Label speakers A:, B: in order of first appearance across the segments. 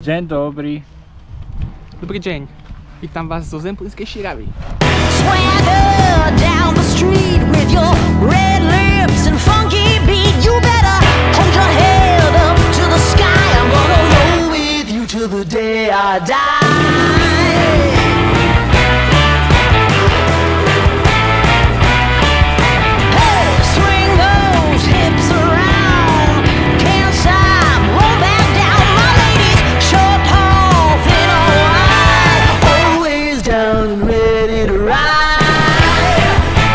A: Dzień dobry.
B: Dobrý deň. Vítam vás zo Zemplínskej Širavy.
C: Swagger down the street with your red lips and funky beat. You better hold your head up to the sky. I'm gonna roll with you till the day I die. Hey, swing those hips around. Can't stop, roll back down. My ladies, short, tall, thin or wide, always down and ready to ride.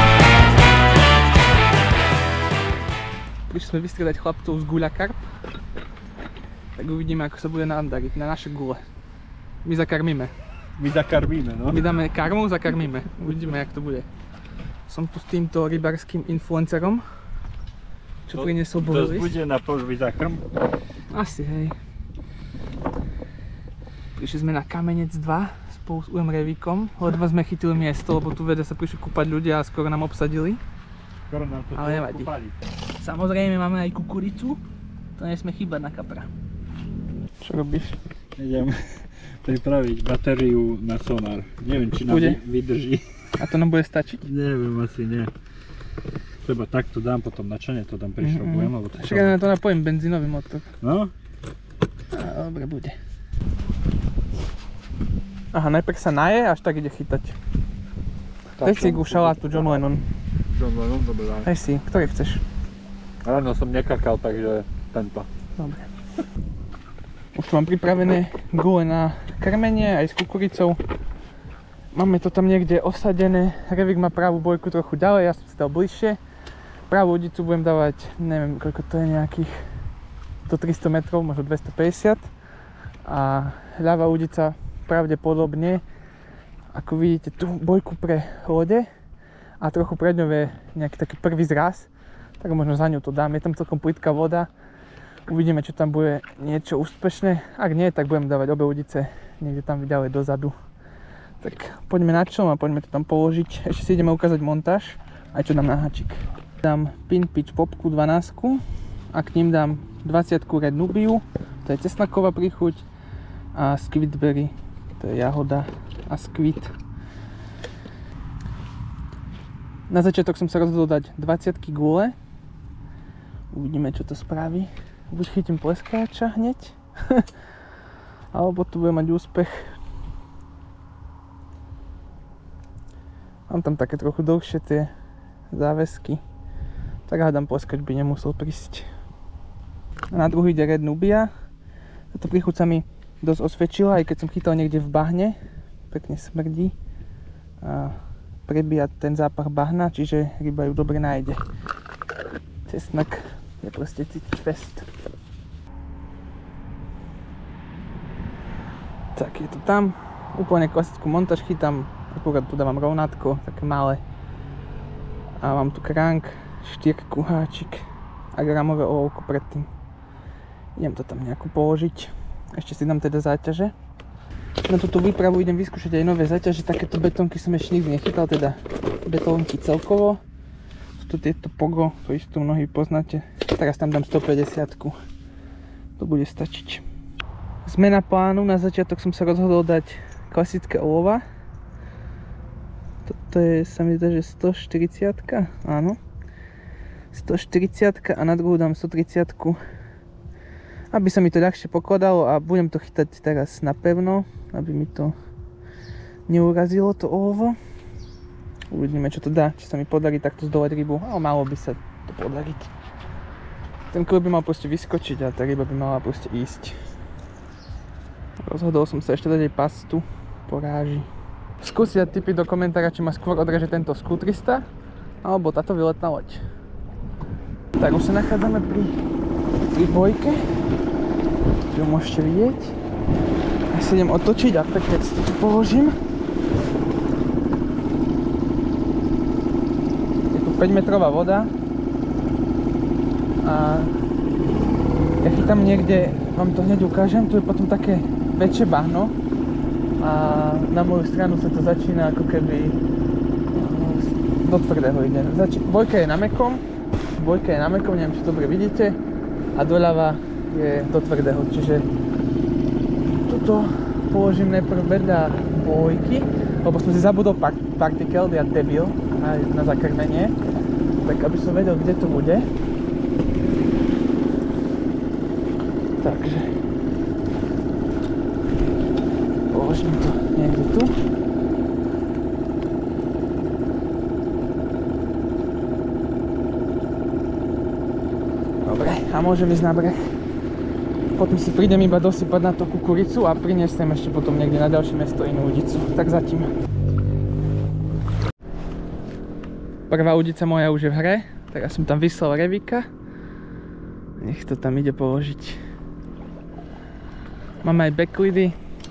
B: Prišli sme vystriedať chlapcov z Guľa Karp. Tak uvidíme, ako sa bude nám dariť na naše gule. My zakarmíme.
A: My zakarmíme, no.
B: My dáme karmu, zakarmíme. Uvidíme, jak to bude. Som tu s týmto rybarským influencerom, čo priniesol
A: To
B: Boris.
A: bude na požvy zakrm.
B: Asi, hej. Prišli sme na Kamenec 2 spolu s Ujom Revíkom. Ledva sme chytili miesto, lebo tu vede sa prišli kúpať ľudia a skoro nám obsadili.
A: Skoro nám to
B: Ale nevadí.
A: kúpali.
B: Samozrejme máme aj kukuricu. To nesmie chýbať na kapra. Čo robíš?
A: Idem pripraviť batériu na sonár. Neviem, či nám
B: Bude?
A: vydrží.
B: A to nám bude stačiť?
A: Neviem, asi nie. Lebo takto dám, potom na čane to tam prišrobujem, alebo to
B: Však ja na to napojím benzínový motor.
A: No?
B: A dobre bude. Aha, najprv sa naje, až tak ide chytať. Daj si šalátu John Lennon.
A: John Lennon, dobre.
B: Daj si, ktorý chceš?
A: Ráno som nekakal, takže tento.
B: Dobre. Už tu mám pripravené gule na krmenie aj s kukuricou. Máme to tam niekde osadené. Revík má pravú bojku trochu ďalej, ja som si dal bližšie. Pravú udicu budem dávať, neviem koľko to je, nejakých do 300 metrov, možno 250. A ľavá udica pravdepodobne, ako vidíte, tú bojku pre lode a trochu pred ňou je nejaký taký prvý zraz, tak možno za ňou to dám. Je tam celkom plitká voda. Uvidíme, čo tam bude niečo úspešné. Ak nie, tak budem dávať obe udice niekde tam ďalej dozadu. Tak poďme na čln a poďme to tam položiť. Ešte si ideme ukázať montáž, aj čo dám na háčik. Dám Pin Pitch Popku 12 a k ním dám 20 Red Nubiu, to je cesnaková príchuť, a Squidberry, to je jahoda a squid. Na začiatok som sa rozhodol dať 20 gule. Uvidíme, čo to spraví. Buď chytím pleskáča hneď, alebo tu bude mať úspech. Mám tam také trochu dlhšie tie záväzky, tak hádam pleskač by nemusel prísť. A na druhý ide Red Nubia. Táto príchuť sa mi dosť osvedčila, aj keď som chytal niekde v bahne. Pekne smrdí a prebíja ten zápach bahna, čiže ryba ju dobre nájde. Cesnak je proste cítiť fest. Tak je to tam, úplne klasickú montáž chytám, akurát tu dávam rovnátko, také malé. A mám tu kránk, štyrku, háčik a gramové olovko predtým. Idem to tam nejako položiť, ešte si dám teda záťaže. Na túto výpravu idem vyskúšať aj nové záťaže, takéto betónky som ešte nikdy nechytal, teda betónky celkovo. Sú tu tieto Pogo, to isto mnohí poznáte. Teraz tam dám 150-ku. To bude stačiť. Zmena plánu, na začiatok som sa rozhodol dať klasické olova. Toto je, sa mi zdá, že 140-ka, áno. 140-ka a na druhú dám 130-ku. Aby sa mi to ľahšie pokladalo a budem to chytať teraz napevno, aby mi to neurazilo to olovo. Uvidíme, čo to dá, či sa mi podarí takto zdolať rybu, ale malo by sa to podariť. Ten kľub by mal proste vyskočiť a tá ryba by mala proste ísť. Rozhodol som sa ešte dať aj pastu po ráži. Skúste dať tipy do komentára, či ma skôr odreže tento Sku 300 alebo táto výletná loď. Tak už sa nachádzame pri bojke, čo môžete vidieť. Ja si idem otočiť a pekne si to tu položím. Je tu 5-metrová voda a ja chytám niekde, vám to hneď ukážem, tu je potom také väčšie bahno a na moju stranu sa to začína ako keby do tvrdého ide. Bojka je na mäkkom, neviem, či dobre vidíte, a doľava je do tvrdého, čiže tu toto položím najprv vedľa bojky, lebo som si zabudol partikel, ja debil, na zakrmenie. Tak aby som vedel, kde to bude. Takže položím to niekde tu. Dobre, a môžem ísť na breh. Potom si prídem iba dosypať na to kukuricu a priniesem ešte potom niekde na ďalšie miesto inú udicu. Tak zatím. Prvá udica moja už je v hre. Teraz som tam vyslal Revíka. Nech to tam ide položiť. Máme aj backlidy.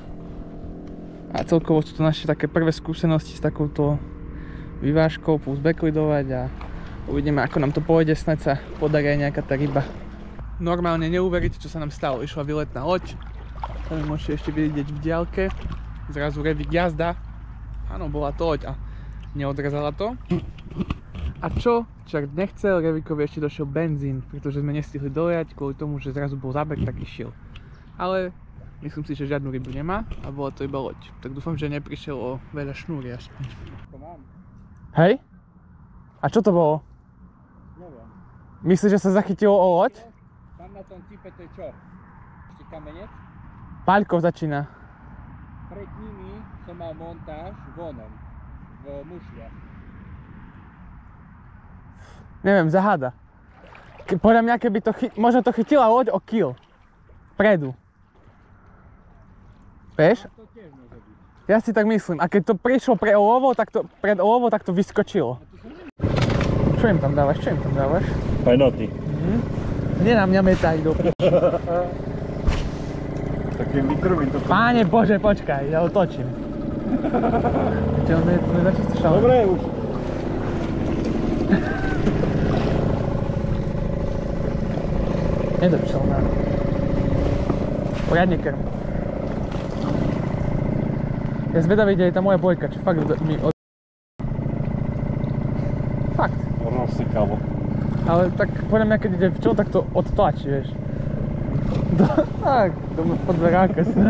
B: A celkovo sú to naše také prvé skúsenosti s takouto vyvážkou plus backlidovať a uvidíme, ako nám to pôjde, snáď sa podarí aj nejaká tá ryba. Normálne neuveríte, čo sa nám stalo. Išla výletná loď. To mi môžete ešte vidieť v diaľke. Zrazu Revík jazda. Áno, bola to loď a neodrezala to. A čo čert nechcel, Revíkovi ešte došiel benzín, pretože sme nestihli dojať kvôli tomu, že zrazu bol zábeh, tak išiel. Ale myslím si, že žiadnu rybu nemá a bola to iba loď. Tak dúfam, že neprišiel o veľa šnúry aspoň. Hej? A čo to bolo?
A: Neviem.
B: Myslíš, že sa zachytilo o loď?
A: Tam na tom cipe to je čo? Ešte kamenec?
B: Paľkov začína.
A: Pred nimi som mal montáž vonom, v mušliach.
B: Neviem, zaháda. Podľa mňa, keby to možno to chytila loď o kill. Predu. Vieš?
A: To tiež môže byť.
B: Ja si tak myslím. A keď to prišlo pred olovo, tak to vyskočilo. Čo im tam dávaš?
A: Fajnoty.
B: Nie na mňa metaj do
A: Také mikrový to...
B: Páne Bože, počkaj, ja otočím. Čo, on je začisto šalé.
A: Dobre, už.
B: Nedočal nám. Poriadne krm. Ja zvedavý, kde je tá moja bojka, či fakt mi od... Fakt.
A: Rozsekalo.
B: Ale tak podľa mňa, keď ide včel, tak to odtlačí, vieš. Tak, pod dveráka sa.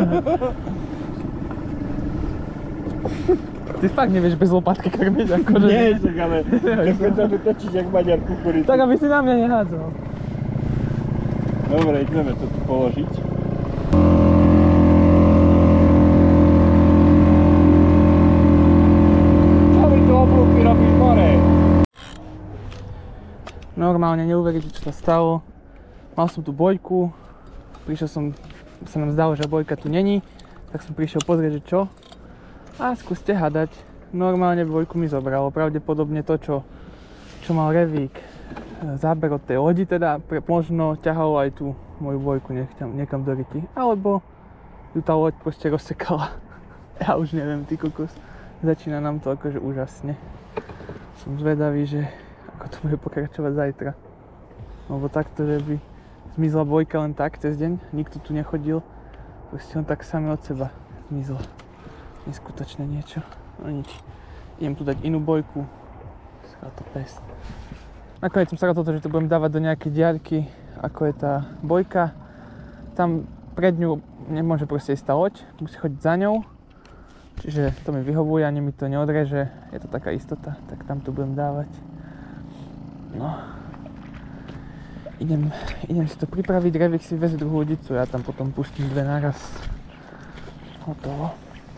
B: Ty fakt nevieš bez lopatky krmiť, akože...
A: Nie, však ale keď sa to točíš jak Maďar kukuricu.
B: Tak aby si na mňa nehádzal.
A: Dobre, ideme to tu položiť. Čo mi tu oblúky robíš more?
B: Normálne neuveríte, čo sa stalo. Mal som tu bojku, sa nám zdalo, že bojka tu není, tak som prišiel pozrieť, že čo. A skúste hádať. Normálne bojku mi zobralo, pravdepodobne to, čo mal Revík. Záber od tej lodi teda, možno ťahalo aj tú moju bojku niekam do ryti. Alebo ju tá loď proste rozsekala. Ja už neviem, ty kokos. Začína nám to akože úžasne. Som zvedavý, že ako to bude pokračovať zajtra. Lebo takto, že by zmizla bojka len tak cez deň, nikto tu nechodil. Proste len tak sami od seba zmizla. Neskutočné niečo. No nič. Idem tu dať inú bojku. Schvál to pes. Nakoniec som sa rozhodol, že to budem dávať do nejakej diaľky, ako je tá bojka. Tam pred ňu nemôže proste ísť tá loď, musí chodiť za ňou. Čiže to mi vyhovuje, ani mi to neodreže, je to taká istota, tak tam to budem dávať. No. Idem si to pripraviť, Revík si vezie druhú udicu, ja tam potom pustím dve naraz. Hotovo.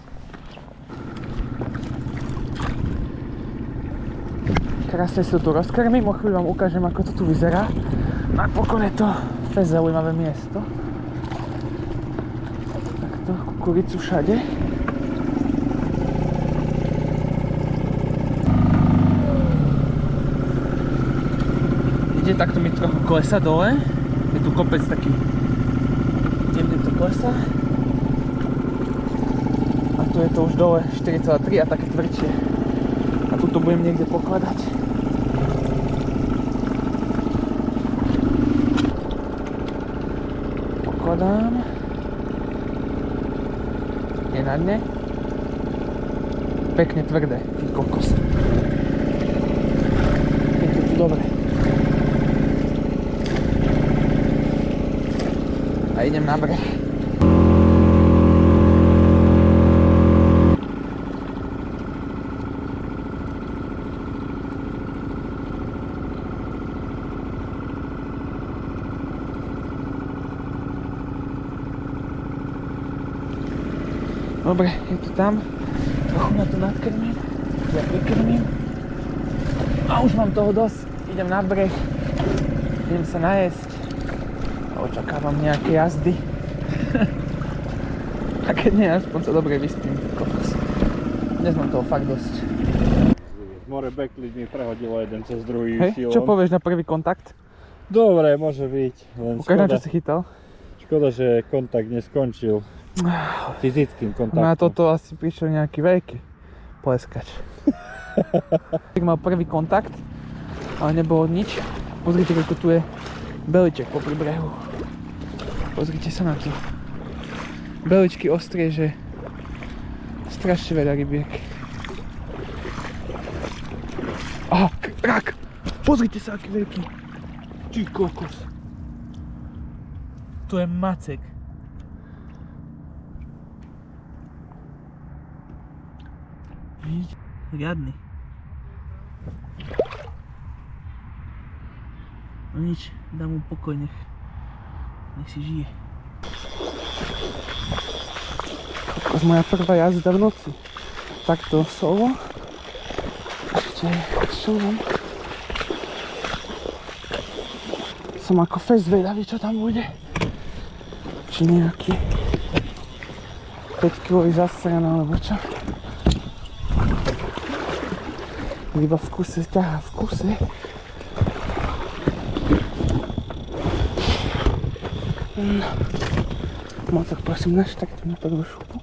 B: Krásne si to tu rozkrmím, o chvíľu vám ukážem, ako to tu vyzerá. Napokon je to fest zaujímavé miesto. Takto, kukuricu všade. Ide takto mi trochu klesa dole. Je tu kopec taký. Jemne to klesa. A tu je to už dole 4,3 a také tvrdšie. A tu to budem niekde pokladať. Pokladám. Je na dne. Pekne tvrdé, ty kokos. Je to tu dobre. A idem na breh. Dobre, je to tam. Trochu na to nadkrmím. Ja prikrmím. A už mám toho dosť. Idem na breh. Idem sa najesť. A očakávam nejaké jazdy. A keď nie, aspoň sa dobre vyspím. Kokos. Dnes mám toho fakt dosť.
A: More backlit mi prehodilo jeden cez druhý
B: Hej,
A: silom.
B: čo povieš na prvý kontakt?
A: Dobre, môže byť. Len
B: Ukáž na
A: škoda,
B: čo si chytal.
A: škoda, že kontakt neskončil fyzickým kontaktom.
B: Na toto asi prišiel nejaký veľký pleskač. Tak mal prvý kontakt, ale nebolo nič. Pozrite, koľko tu je beliček popri brehu. Pozrite sa na to. Beličky ostré, že strašne veľa rybiek. Aha, rak! Pozrite sa, aký veľký. Ty kokos. To je macek. Vidíte? Riadny. No nič, dám mu pokoj, nech si žije. Kokos, moja prvá jazda v noci. Takto solo. Ešte čo mám? Som ako fest zvedavý, čo tam bude. Či nejaký 5 kg zasran, alebo čo. Iba v kuse ťahá, v kuse. No tak prosím, naštakte na prvú šupu.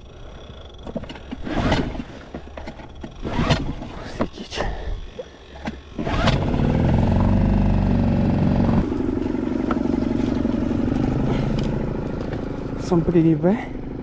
B: Cítiť. Som pri rybe.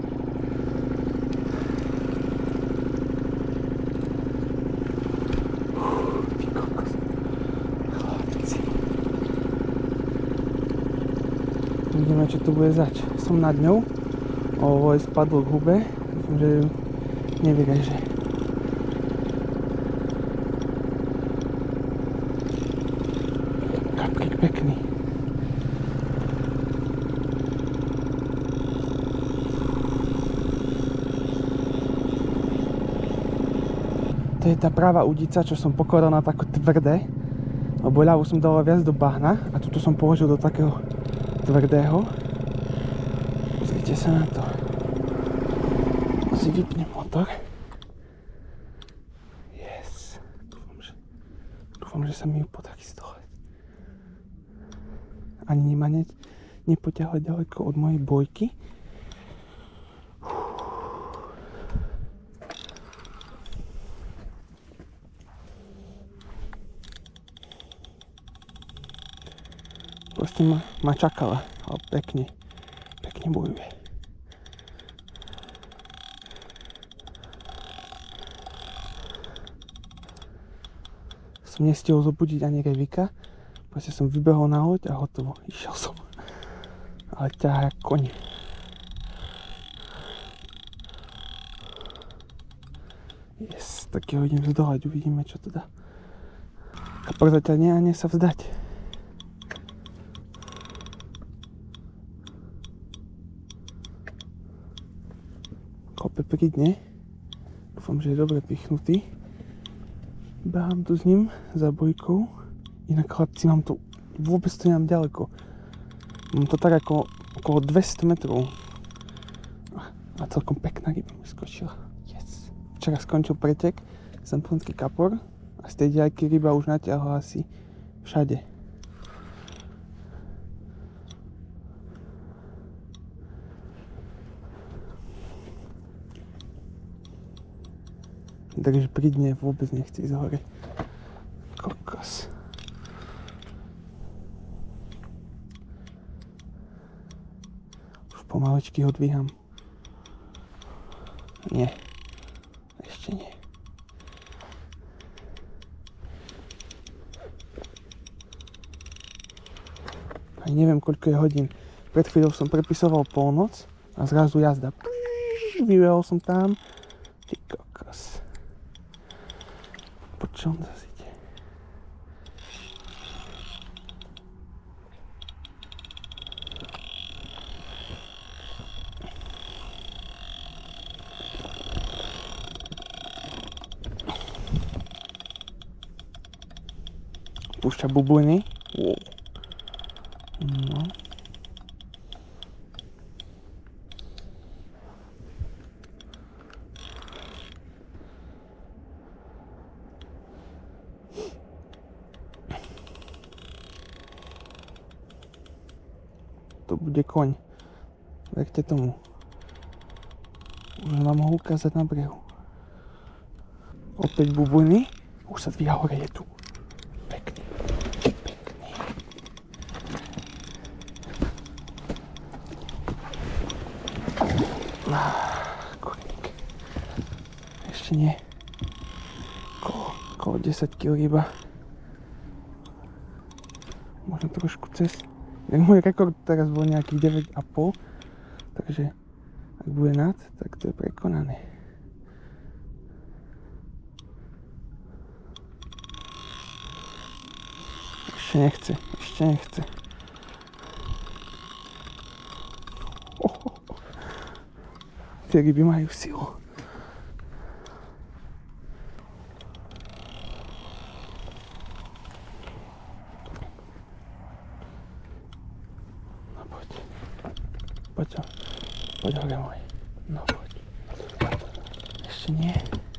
B: Uvidíme, čo tu bude zač. Som nad ňou. Ovoj spadlo k hube. Dúfam, že ju nevyreže. Kaprík pekný. To je tá pravá udica, čo som pokladal na tako tvrdé. Lebo ľavú som dal viac do bahna a tuto som položil do takého tvrdého. Pozrite sa na to. Si vypnem motor. Yes. Dúfam, že sa mi ju podarí zdolať. Ani ma nepoťahla ďaleko od mojej bojky. Proste ma čakala, ale pekne bojuje. Som nestihol zobudiť ani Revika, proste som vybehol na loď a hotovo, išiel som. Ale ťahá jak koň. Yes, tak ho idem zdolať, uvidíme čo to dá. Kapor zatiaľ nie sa vzdať. Kope pri dne. Dúfam, že je dobre pichnutý. Behám tu s ním za bojkou. Inak chlapci, mám to vôbec to nemám ďaleko. Mám to tak ako okolo 200 metrov. A celkom pekná ryba mi skočila. Yes. Včera skončil pretek, Zemplínsky kapor a z tej diaľky ryba už natiahla asi všade. Takže pri dne vôbec nechce ísť hore. Kokos. Už pomaličky ho dvíham. Nie. Ešte nie. Ani neviem, koľko je hodín. Pred chvíľou som prepisoval polnoc a zrazu jazda. Vybehol som tam. Ty kokos. Čo on zase ide? Púšťa bubliny. Wow. No. To bude koň. Verte tomu. Už vám ho ukázať na brehu. Opäť bubliny. Už sa dvíha hore, je tu. Pekný. Pekný. Kurník. Ešte nie. Okolo 10 kg iba. Možno trošku cez. Môj rekord teraz bol nejakých 9,5. Takže ak bude nad, tak to je prekonané. Ešte nechce. Tie ryby majú silu. No poď. Poď hore môj. No poď. Ešte nie.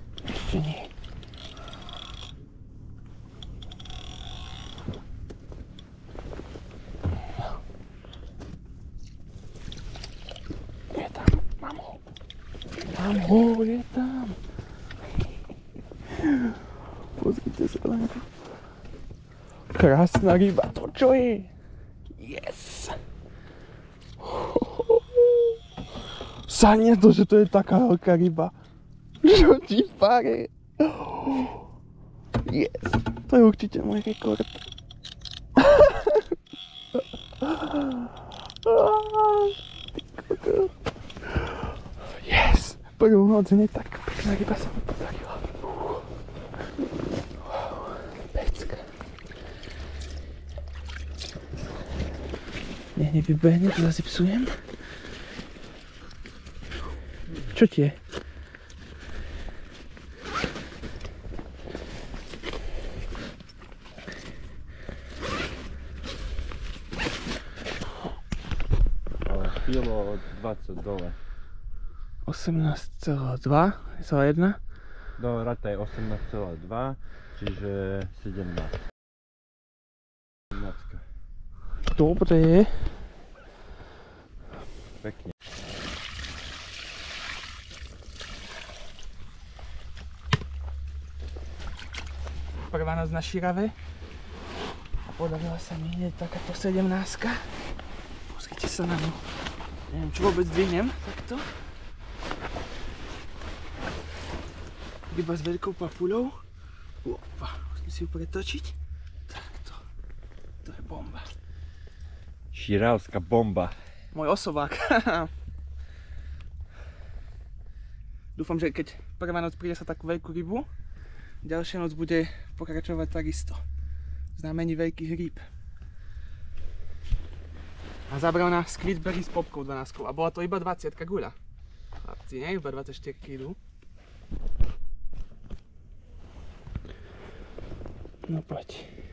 B: Je tam. Pozrite sa len. Krásna ryba, to čo je? Yes! Sa nie to, že to je taká veľká ryba. Čo ti fare? Yes! To je určite môj rekord. Yes! Prvú noc hneď tak pekná ryba sa mi podarila. Pecka. Nech nevybehne, to zase psujem. Čo ti je?
A: Kilo 20 dole.
B: 18,2, 1.
A: No, rata je 18,2, čiže 17.
B: Dobre.
A: Pekne.
B: Prvá noc na Širave. A podarila sa mi hneď takáto 17-ka. Pozrite sa na ňu. Neviem, či vôbec dvihnem takto. Ryba s veľkou papuľou. Opa, musím si ju pretočiť. Takto. To je bomba.
A: Širavská bomba.
B: Môj osobák. Dúfam, že keď prvá noc príde sa takú veľkú rybu, ďalšia noc bude pokračovať takisto. Znamení veľkých rýb. A zabral na squidberry s popkou 12. A bola to iba 20 guľa. Chlapci, nie? Iba 24 kg. No poď.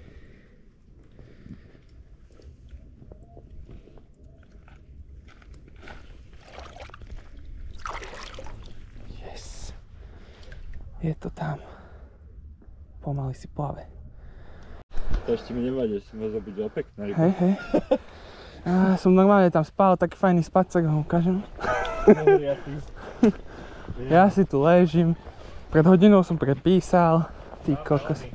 B: Yes. Je to tam. Pomaly si plave.
A: To ešte mi nevadí, že si ma zabudil pekná ryba.
B: Hej. Som normálne tam spal, taký fajný spacek, ho ukážem. Ja si tu ležím. Pred hodinou som prepísal. Ty kokos.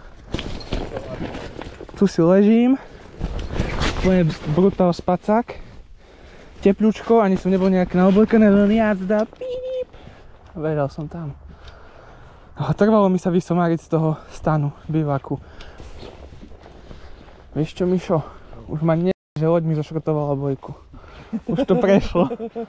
B: Tu si ležím. Úplne brutál spacák. Tepľúčko, ani som nebol nejak naoblekený, len jazda. Píp. Vedel som tam. A trvalo mi sa vysomáriť z toho stanu, bývaku. Vieš čo, Mišo? Už ma nie, že loď mi zošrotovala bojku. Už to prešlo.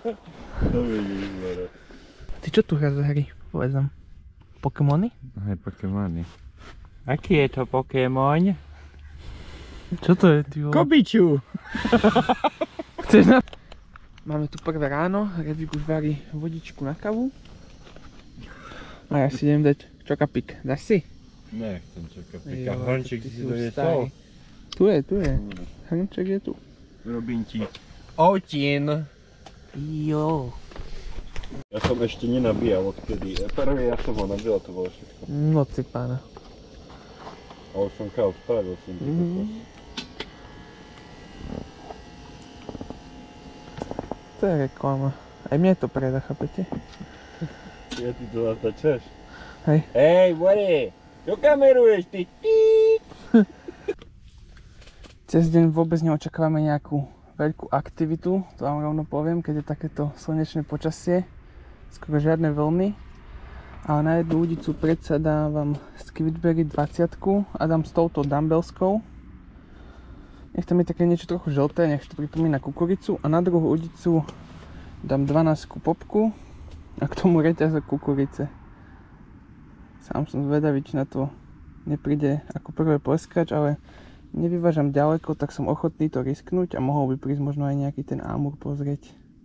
B: Ty čo tu hráš za hry? Povedz nám. Pokémony?
A: Hej, Pokémony. Aký je to Pokémon?
B: Čo to je, ty vole?
A: Kobiču!
B: Chceš na... Máme tu prvé ráno, Redvik už varí vodičku na kavu. A ja si idem dať čokapik. Dáš si?
A: Nechcem čakať,
B: Jo,
A: pika hrnčík
B: tak ty
A: si
B: už
A: doniesol.
B: starý. Tu je. Hrnček je tu.
A: Robím ti otín.
B: Jo.
A: Ja som ešte nenabíjal odkedy. Prvý ja som ho nabíjal, to bolo všetko.
B: No ty pána.
A: Ale som káv spravil som to.
B: To je reklama. Aj mne to predá, chápete?
A: Ja ty to natáčaš?
B: Hej.
A: Hej, Boris! Čo kameruješ ty?
B: Cez deň vôbec neočakávame nejakú veľkú aktivitu, to vám rovno poviem, keď je takéto slnečné počasie, skoro žiadne vlny. Ale na jednu udicu predsa dávam Squidberry 20 a dám s touto dumbbellskou. Nech tam je také niečo trochu žlté, nech to pripomína kukuricu. A na druhú udicu dám 12 popku a k tomu reťazok kukurice. Sám som zvedavý, či na to nepríde ako prvé pleskač, ale nevyvážam ďaleko, tak som ochotný to risknúť a mohol by prísť možno aj nejaký ten ámur pozrieť.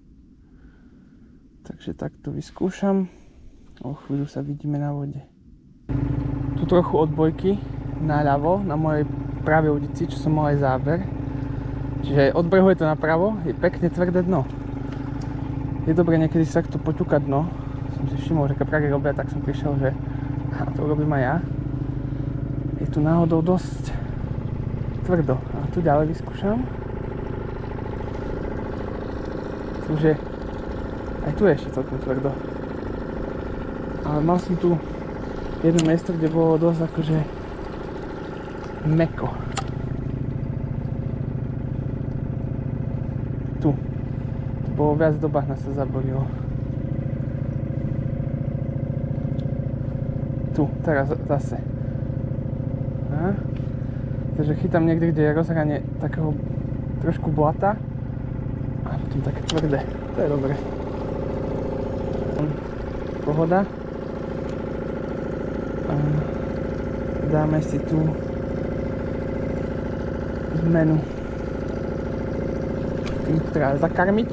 B: Takže takto vyskúšam. O chvíľu sa vidíme na vode. Tu trochu odbojky naľavo, na mojej pravej udici, čo som mal aj záber. Čiže od brehu je to napravo, je pekne tvrdé dno. Je dobré niekedy sa takto poťukať dno. Som si všimol, že kaprári robia, tak som prišiel, že to robím aj ja. Je tu náhodou dosť tvrdo. A tu ďalej vyskúšam. Už aj tu je ešte celkom tvrdo. Ale mal som tu jedno miesto, kde bolo dosť akože mäkko. Tu. To bolo viac do bahna sa zaborilo. Tu, teraz zase. A? Takže chytám niekde, kde je rozhranie takého trošku blata a potom také tvrdé. To je dobré. Pohoda. Dáme si tu zmenu. Tým treba zakarmiť.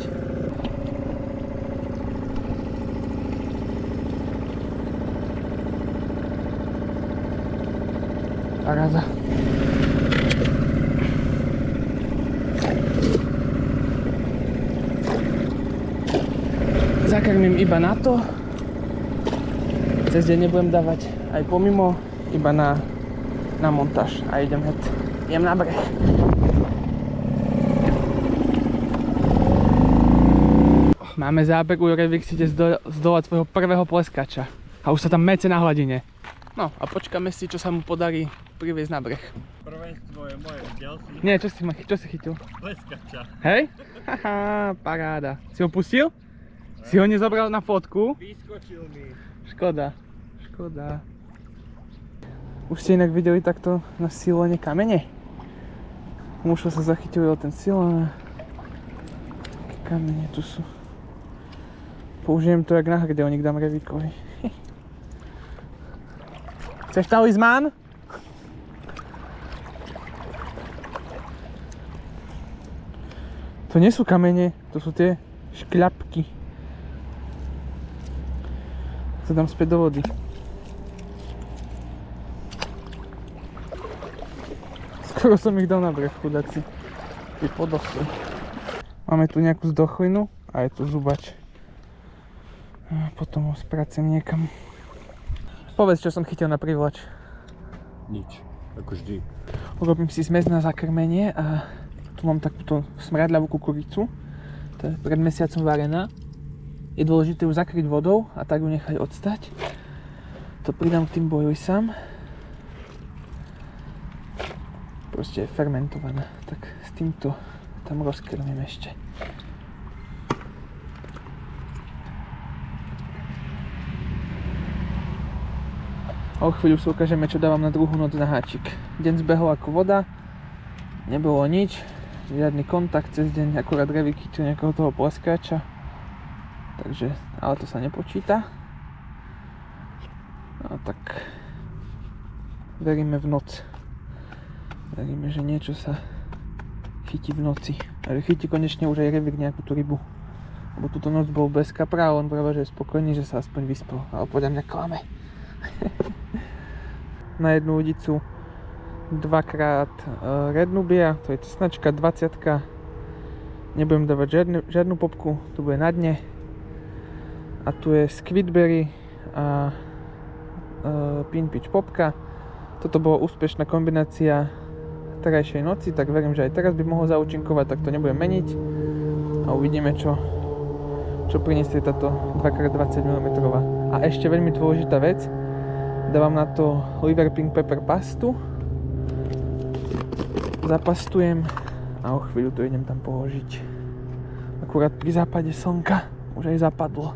B: Paraza. Zakarmím iba na to. Cez deň nebudem dávať aj pomimo, iba na montáž. A idem na breh. Máme zábeh, Jurevik si ide zdolať svojho prvého pleskača. A už sa tam mece na hladine. No a počkáme si, čo sa mu podarí priviesť na breh.
A: Prvenstvo je moje, videl si?
B: Nie, čo si chytil?
A: Pleskača.
B: Hej? Haha, paráda. Si ho pustil? Si ho nezobral na fotku?
A: Vyskočil mi.
B: Škoda. Už ste inak videli takto na silone kamene? Mušo sa zachytil ten silon. Kamene tu sú. Použijem to jak na hrdelník, dám Revikovi. Chceš talizmán? To nie sú kamene, to sú tie škľapky. To dám späť do vody. Skoro som ich dal na breh, chudáci. Tí podosli. Máme tu nejakú zdochlinu a je tu zubač. A potom ho spracem niekam. Povedz, čo som chytil na privlač.
A: Nič, ako vždy.
B: Urobím si zmes na zakrmenie a tu mám takúto smradľavú kukuricu. To je pred mesiacom varená. Je dôležité ju zakryť vodou a tak ju nechať odstať. To pridám k tým bojojsám. Proste je fermentovaná. Tak s týmto tam rozkrmím ešte. O chvíľu si ukážeme, čo dávam na druhú noc na háčik. Deň zbehol ako voda. Nebolo nič. Žiadny kontakt cez deň, akurát Revik chytil nejakého toho pleskáča. Takže, ale to sa nepočíta. No tak veríme v noc. Veríme, že niečo sa chytí v noci. A že chytí konečne už aj Revik nejakú tú rybu. Lebo túto noc bol bez kapra a on práve, že je spokojný, že sa aspoň vyspal. Ale podľa mňa klame. na jednu udicu. 2x Red Nubia, to je cesnačka, 20. Nebudem dávať žiadnu popku, tu bude na dne. A tu je Squidberry a Pinpitch popka. Toto bola úspešná kombinácia terajšej noci, tak verím, že aj teraz by mohol zaúčinkovať, tak to nebudem meniť. A uvidíme, čo priniesie táto 2x20 mm. A ešte veľmi dôležitá vec, dávam na to liver pink pepper pastu. Zapastujem a o chvíľu to idem tam položiť. Akurát pri západe slnka už aj zapadlo.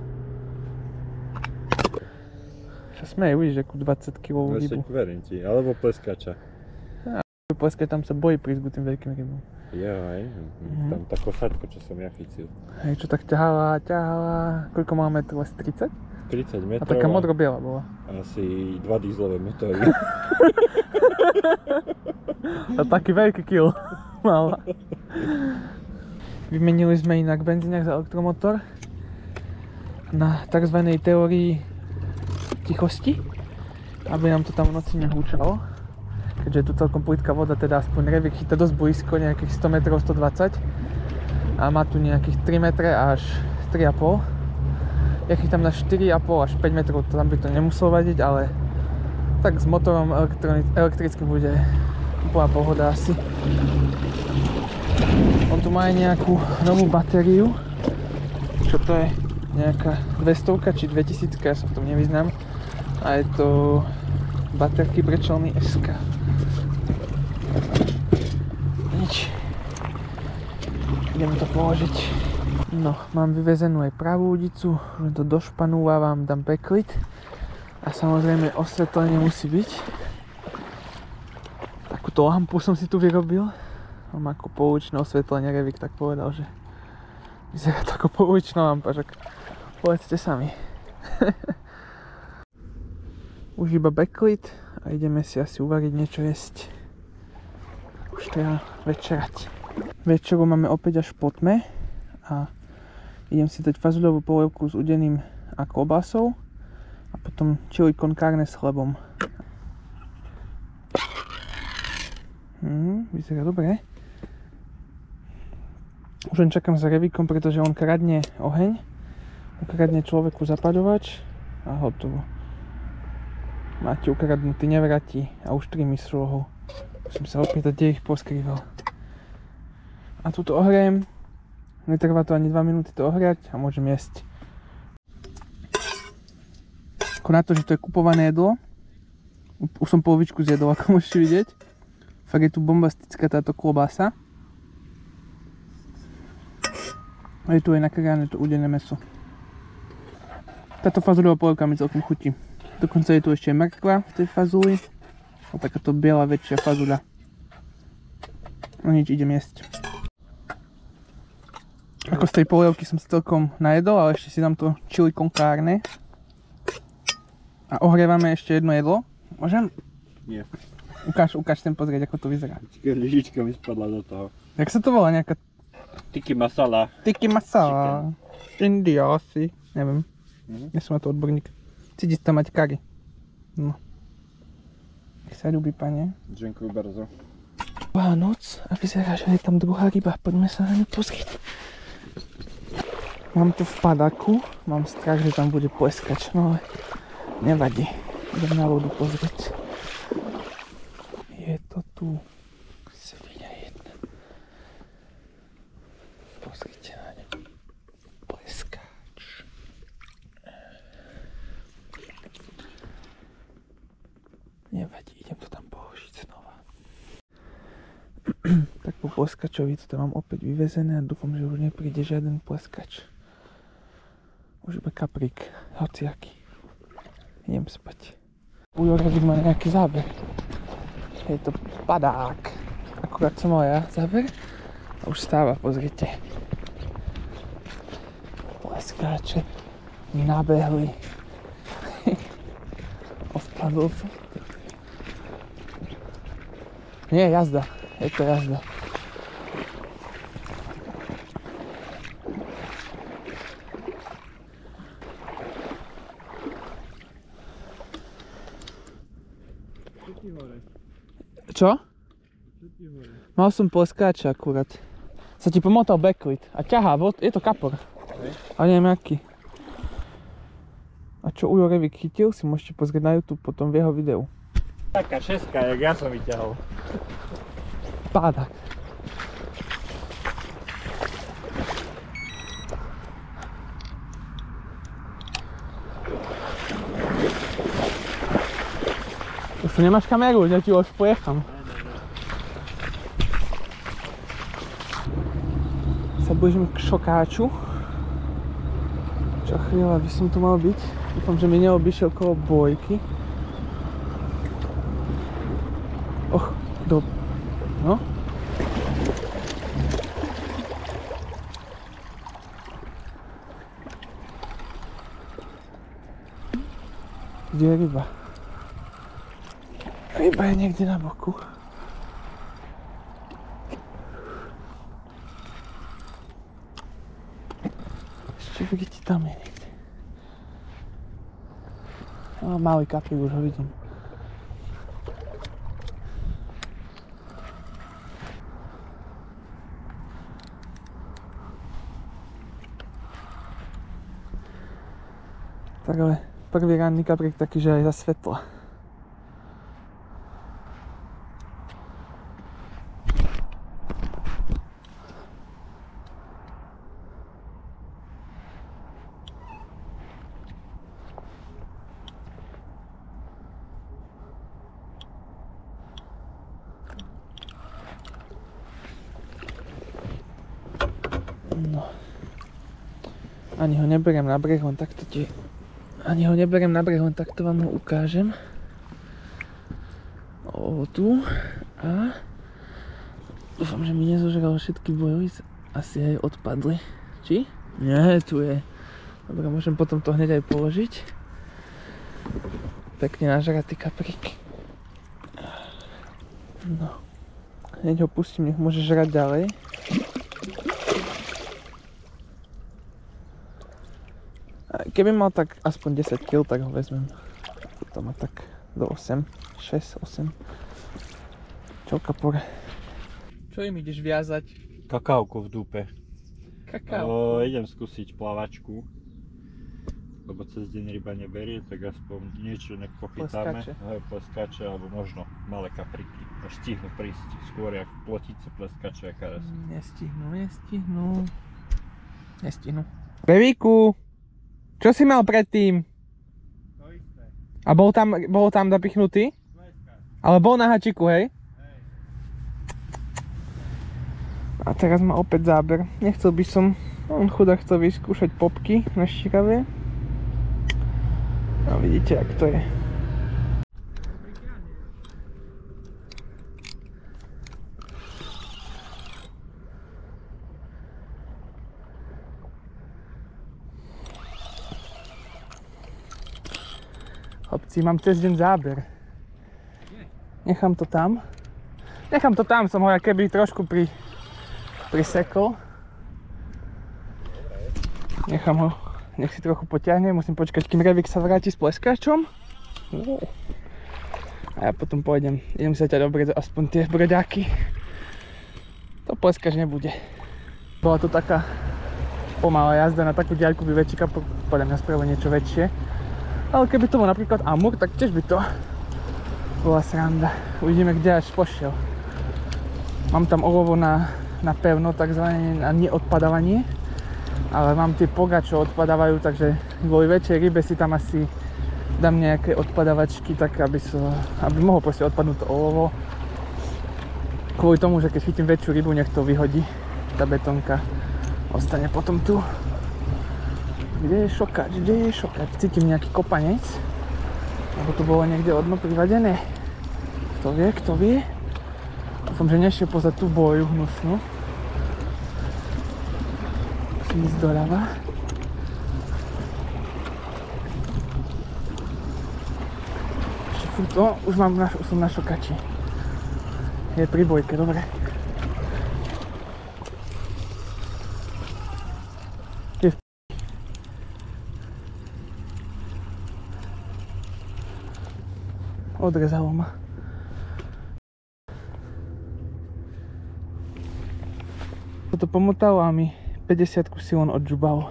B: Sa smeje, uvidíš, akú 20 kg rybu.
A: Verím ti, alebo pleskača.
B: Pleskať tam sa bojí prísť k tým veľkým rybom.
A: Jaj, tam tá košačka, čo som ja chytil.
B: Hej, čo tak ťahala. Koľko má metrov? Asi 30?
A: 30 metrov.
B: A taká modro-biela bola.
A: Asi 2 dízlové motory.
B: A taký veľký kill mala. Vymenili sme inak benzíňak za elektromotor na tzv. Teórii tichosti, aby nám to tam v noci nehúčalo. Keďže je tu celkom plitká voda, teda aspoň Revik chytá dosť blízko, nejakých 100 metrov, 120. A má tu nejakých 3 metre až 3,5. Ja chytám na 4,5 až 5 metrov, tam by to nemuselo vadiť, ale tak s motorom elektrickým bude úplná pohoda asi. On tu má aj nejakú novú batériu. Čo to je? Nejaká 200 či 2000, ja sa v tom nevyznám. A je to baterky brečelný SK. Nič. Ideme to položiť. No, mám vyvezenú aj pravú udicu, už to došpanúvam, dám backlit. A samozrejme osvetlenie musí byť. Takúto lampu som si tu vyrobil. Mám ako pouličné osvetlenie, Revik tak povedal, že vyzerá to ako pouličná lampa, že povedzte sami. Už iba backlit a ideme si asi uvariť niečo jesť. Už treba večerať. Večeru máme opäť až po tme a idem si dať fazuľovú polievku s udeným a klobásou a potom chili con carne s chlebom. Vyzerá dobre. Už len čakám za Revikom, pretože on kradne oheň, ukradne človeku zapadovač a hotovo. Máte ukradnutý, nevráti a už 3 myslohov. Musím sa opýtať, kde ich poskrýval. A tu to ohrejem. Netrvá to ani 2 minúty to ohriať a môžem jesť. Ako na to, že to je kupované jedlo. Už som polovičku zjedol, ako môžete vidieť. Fakt je tu bombastická táto klobása. A je tu aj nakrájané to udené mäso. Táto fazuľová polievka mi celkom chutí. Dokonca je tu ešte mrkva v tej fazuli. A takáto biela väčšia fazuľa. No nič, idem jesť. Ako z tej polievky som sa celkom najedol, ale ešte si dám to chili con carne. A ohrievame ešte jedno jedlo. Môžem?
A: Nie.
B: Ukáž sem pozrieť, ako to vyzerá.
A: Lyžička mi spadla do toho.
B: Jak sa to volá? Nejaká...
A: Tikka masala.
B: Tikka masala. India asi. Neviem. Nie som na to odborník. Cítiť tam mať kari. No. Nech sa ľúbi, pane.
A: Ďakujem bardzo.
B: Noc a vyzerá, že je tam druhá ryba. Poďme sa na ňu pozrieť. Mám to v padaku. Mám strach, že tam bude pleskač, no ale nevadí. Idem na vodu pozrieť. Je to tu. Svinia jedna. Pozrite na ňu. Pleskač. Nevadí, idem to tam položiť znova. Tak po pleskačovi to tam mám opäť vyvezené a dúfam, že už nepríde žiaden pleskač. Už iba kaprík, hociaký. Idem spať. Ujo, Revik má nejaký záber. Je to padák. Akurát som mal ja záber a už stáva, pozrite. Pleskáče nabehli. Odpadol som. Nie, jazda. Je to jazda. Čo? Mal som pleskáča akurát. Sa ti pomotal backlit a ťahá, je to kapor. Ale neviem aký. A čo Ujo Revik chytil, si môžete pozrieť na YouTube potom v jeho videu.
A: Taká šeska, jak ja som vyťahol.
B: Pádak. Už tu nemáš kameru, ja ti už pojechám. Sa blížim k šokáču. Čo chvíľa by som tu mal byť. Dúfam, že mi neobyšiel okolo bojky. No. Kde je ryba? Ryba je niekde na boku. Ešte vidíte, tam je niekde. Malý kaprík, už ho vidím. Tak ale prvý ranný kaprík taký, že aj za svetla. No. Ani ho neberiem na breh, len takto ti... Ani ho neberiem na breh, len takto vám ho ukážem. Tu. A... Dúfam, že mi nezožral všetky bojovy. Asi aj odpadli. Či? Nie, tu je. Dobre, môžem potom to hneď aj položiť. Pekne nažratý kaprík. No. Hneď ho pustím, nech môže žrať ďalej. Keby mal tak aspoň 10 kg, tak ho vezmem. To má tak do 8, 6, 8. Čau kapore. Čo im ideš viazať?
A: Kakávku v dupe.
B: Kakao.
A: Idem skúsiť plavačku. Lebo cez deň ryba neberie, tak aspoň niečo nech pochytáme. Pleskače alebo možno malé kapríky. Až stihnú prísť skôr jak plotice, pleskače a karas. Nestihnú. Revíku! Čo si mal predtým?
B: To isté.
A: A bol tam napichnutý? Ale bol na hačiku, hej? A teraz má opäť záber. Nechcel by som, on chudák chcel vyskúšať popky na štíravie. A vidíte, jak to je. Chlapci, mám cez deň záber. Nechám to tam. Som ho keby trošku prisekol. Nechám ho, nech si trochu potiahne, musím počkať, kým Revik sa vráti s pleskáčom. A ja potom idem sa ťa dobre aspoň tie broďáky. To pleskáč nebude. Bola to taká pomalá jazda, na takú diaľku by väčší kapor podľa mňa spravil niečo väčšie. Ale keby to bol napríklad Amur, tak tiež by to bola sranda. Uvidíme, kde až pošiel. Mám tam olovo na pevno, takzvané na neodpadávanie. Ale mám tie poga, čo odpadávajú, takže kvôli väčšej rybe si tam asi dám nejaké odpadávačky, tak aby mohol proste odpadnúť to olovo. Kvôli tomu, že keď chytím väčšiu rybu, nech to vyhodí. Tá betónka ostane potom tu. Kde je šokáč? Cítim nejaký kopanec. Alebo to bolo niekde odno privadené. Kto vie? Dúfam, že nešiel pozad tú boju hnusnú. Musím ísť doľava. Ešte furt to, už som na šokači. Je pri bojke, dobre. Odrezalo ma.
B: pomotalo a mi 50 silon odžubalo.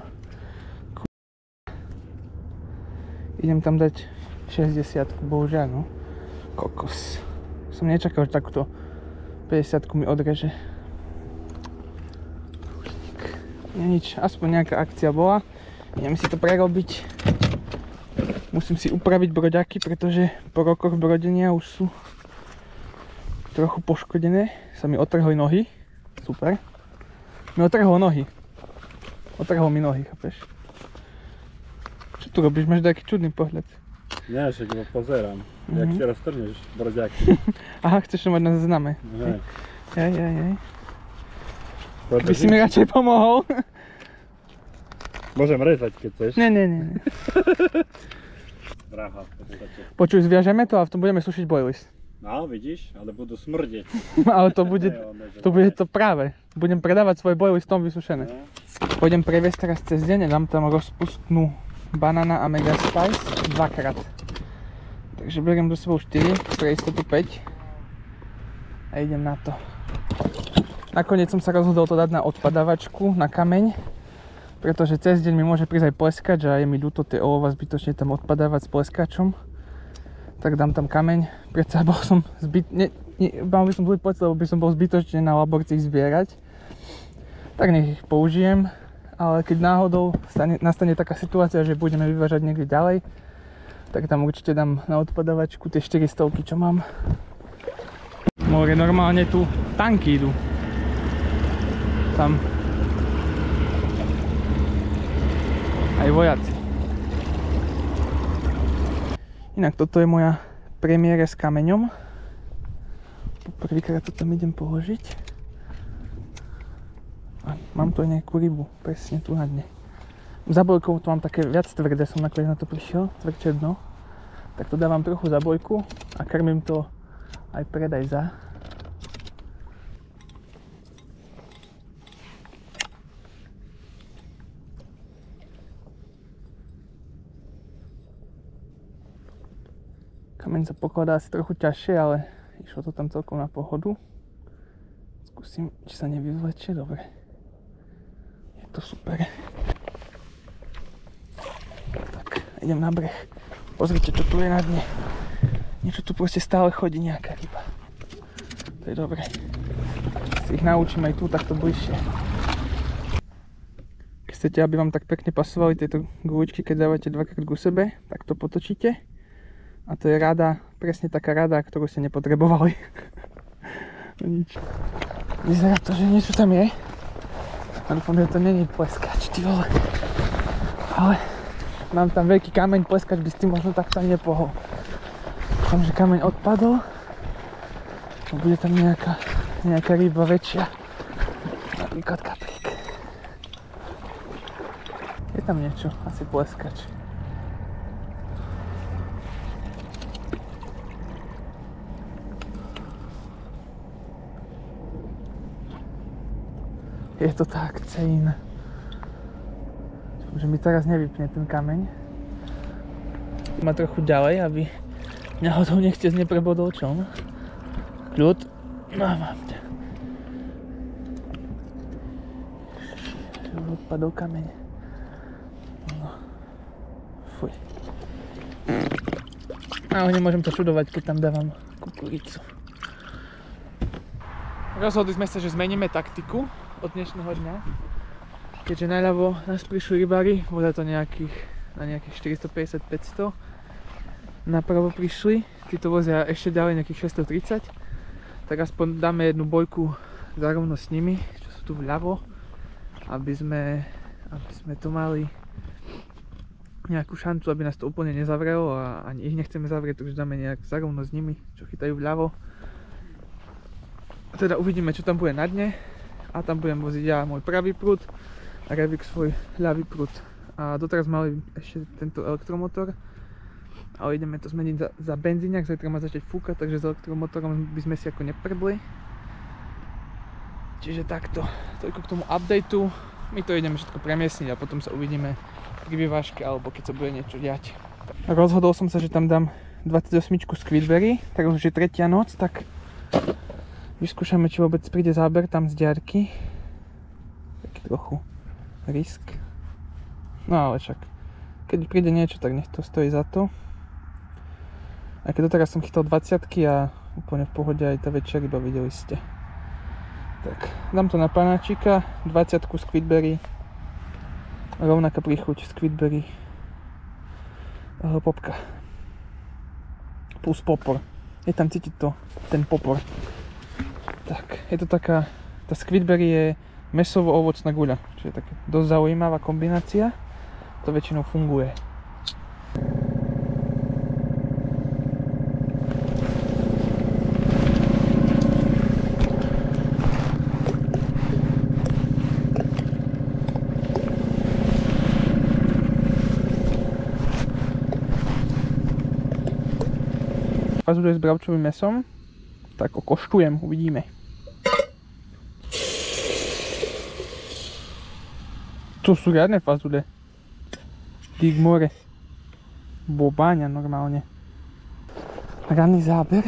B: Idem tam dať 60, bohužiaľ, no. Kokos. Som nečakal, že takto 50 mi odreže. Nič, aspoň nejaká akcia bola. Idem si to prerobiť. Musím si upraviť broďaky, pretože po rokoch brodenia už sú trochu poškodené. Sa mi otrhli nohy. Super. Mi otrhlo nohy. Otrhol mi nohy, chápeš? Čo tu robíš? Máš taký čudný pohľad.
D: Nie, však iba pozerám. Jak si roztrhneš broďaky.
B: Aha, chceš to mať na zozname.
D: Hej.
B: Jaj. By si mi radšej pomohol.
D: Môžem rezať, keď chceš.
B: Nie.
D: Dráha.
B: Počuj, zviažeme to a v tom budeme sušiť boilies.
D: No, vidíš, ale budú smrdeť.
B: Ale to bude to práve. Budem predávať svoje boilies v tom vysušené.
D: No.
B: Pôjdem previesť teraz cez deň a dám tam rozpustnú banana a mega spice dvakrát. Takže beriem do sebou 4, pre istotu 5 a idem na to. Nakoniec som sa rozhodol to dať na odpadávačku, na kameň, pretože cez deň mi môže prísť aj pleskač a je mi ľúto tie olova zbytočne tam odpadávať s pleskačom. Tak dám tam kameň, predsa bol som mal by som zlý pocit, lebo by som bol zbytočne na laborcii zbierať. Tak nech ich použijem, ale keď náhodou nastane taká situácia, že budeme vyvážať niekde ďalej, tak tam určite dám na odpadávačku tie 400, čo mám. More, normálne tu tanky idú. Tam aj vojaci. Inak toto je moja premiéra s kameňom. Poprvýkrát to tam idem položiť. A mám tu aj nejakú rybu, presne tu na dne. Za bojkou to mám také viac tvrdé, som nakoniec na to prišiel, tvrdšie dno. Tak to dávam trochu za bojku a krmím to aj predaj za. Kameň sa pokladá asi trochu ťažšie, ale išlo to tam celkom na pohodu. Skúsim, či sa nevyvlečie. Dobre. Je to super. Tak, idem na breh. Pozrite, čo tu je na dne. Niečo tu proste stále chodí, nejaká ryba. To je dobré. Si ich naučím aj tu takto bližšie. Keď chcete, aby vám tak pekne pasovali tieto guličky, keď dávate dvakrát ku sebe, tak to potočíte. A to je rada, presne taká rada, ktorú ste nepotrebovali. No nič. Vyzerá to, že niečo tam je. A dúfam, že to není pleskač, ty vole. Ale mám tam veľký kameň, pleskač by s tým možno takto ani nepohol. Dúfam, že kameň odpadol. A bude tam nejaká ryba väčšia. Napríklad kaplík. Je tam niečo, asi pleskač. Je to tak, cejn. Že mi teraz nevypne ten kameň. Má trochu ďalej, aby náhodou nechce neprebodol čom. Kľud. No mám ťa. Odpadol kameň. No. Fuj. Ale nemôžem to čudovať, keď tam dávam kukuricu. Rozhodli sme sa, že zmeníme taktiku od dnešného dňa. Keďže naľavo nás prišli rybári, bude to na nejakých 450-500. Napravo prišli, títo vozia ešte ďalej nejakých 630. Tak aspoň dáme jednu bojku zarovno s nimi, čo sú tu vľavo, aby sme tu mali nejakú šancu, aby nás to úplne nezavrelo a ani ich nechceme zavrieť, takže dáme nejak zarovno s nimi, čo chytajú vľavo. A teda uvidíme, čo tam bude na dne. A tam budem voziť ja môj pravý prúd a Revik svoj ľavý prúd. A doteraz mali ešte tento elektromotor, ale ideme to zmeniť za benzíňak, zajtra má začať fúkať, takže s elektromotorom by sme si ako neprdli. Čiže takto, toľko k tomu updateu. My to ideme všetko premiesniť a potom sa uvidíme pri vyvážke alebo keď sa bude niečo diať. Rozhodol som sa, že tam dám 28 Squidberry, tak už je tretia noc, tak vyskúšame, či vôbec príde záber tam z diaľky. trochu risk. No ale však, keď príde niečo, tak nech to stojí za to. A keď doteraz som chytal 20-ky a úplne v pohode aj tá väčšia ryba, videli ste. Tak, dám to na panáčika, 20-ku squidberry, rovnaká príchuť squidberry, popka, plus popor. Je tam cítiť to, ten popor. Tak, je to taká, tá squidberry je mäsovo-ovocná guľa, čo je taká dosť zaujímavá kombinácia. To väčšinou funguje. Fazule s bravčovým mäsom, tak okoštujem, uvidíme. To sú riadne fazule. Dig more. Bobáňa normálne. Ranný záber.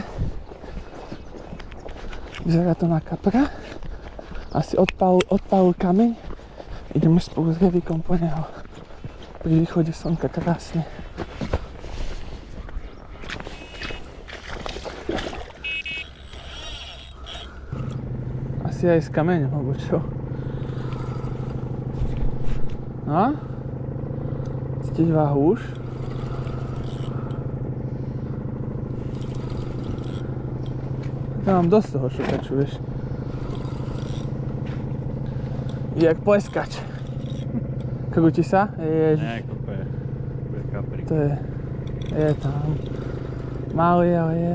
B: Vyzerá to na kapra. Asi odpálil kameň. Ideme spolu s Revikom po neho. Pri východe slnka krásne. Asi aj s kameňom, alebo čo? No? Cítiť váhu už? Ja mám dosť toho šukaču, vieš. Jak pleskač. Krúti sa? Ježiš.
D: Ne, koľko je. Bez kapry.
B: To je tam. Malý, ale je.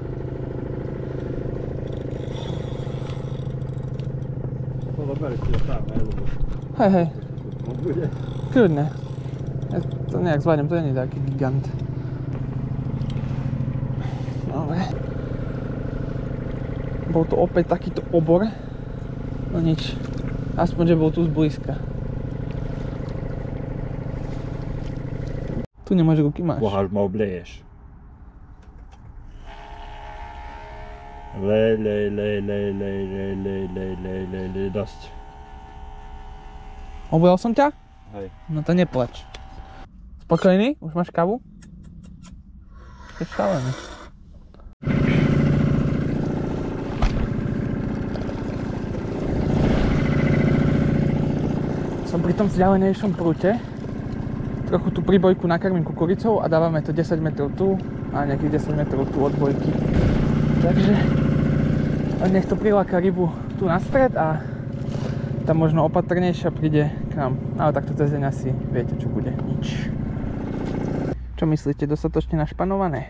D: Dobre, si ho sám, ne, lebo
B: Hej.
D: to bude.
B: Kľudne. Ja to nejak zvládnem, to nie je taký gigant. Dobre. Bol to opäť takýto obor. No nič. Aspoň, že bol tu zblízka. Tu nemáš ruky, máš.
D: Boha, už ma oblieješ. Lej, dosť.
B: Oblel som ťa?
D: Hej.
B: No to neplač. Spokojný? Už máš kávu? Je šalené. Som pri tom vzdialenejšom prúte. Trochu tú príbojku nakrmím kukuricou a dávame to 10 metrov tu a nejakých 10 metrov tu od bojky. Takže nech to priláka rybu tu na stred a tam možno opatrnejšia príde k nám. Ale takto cez deň asi viete, čo bude. Nič. Čo myslíte, dostatočne našpanované?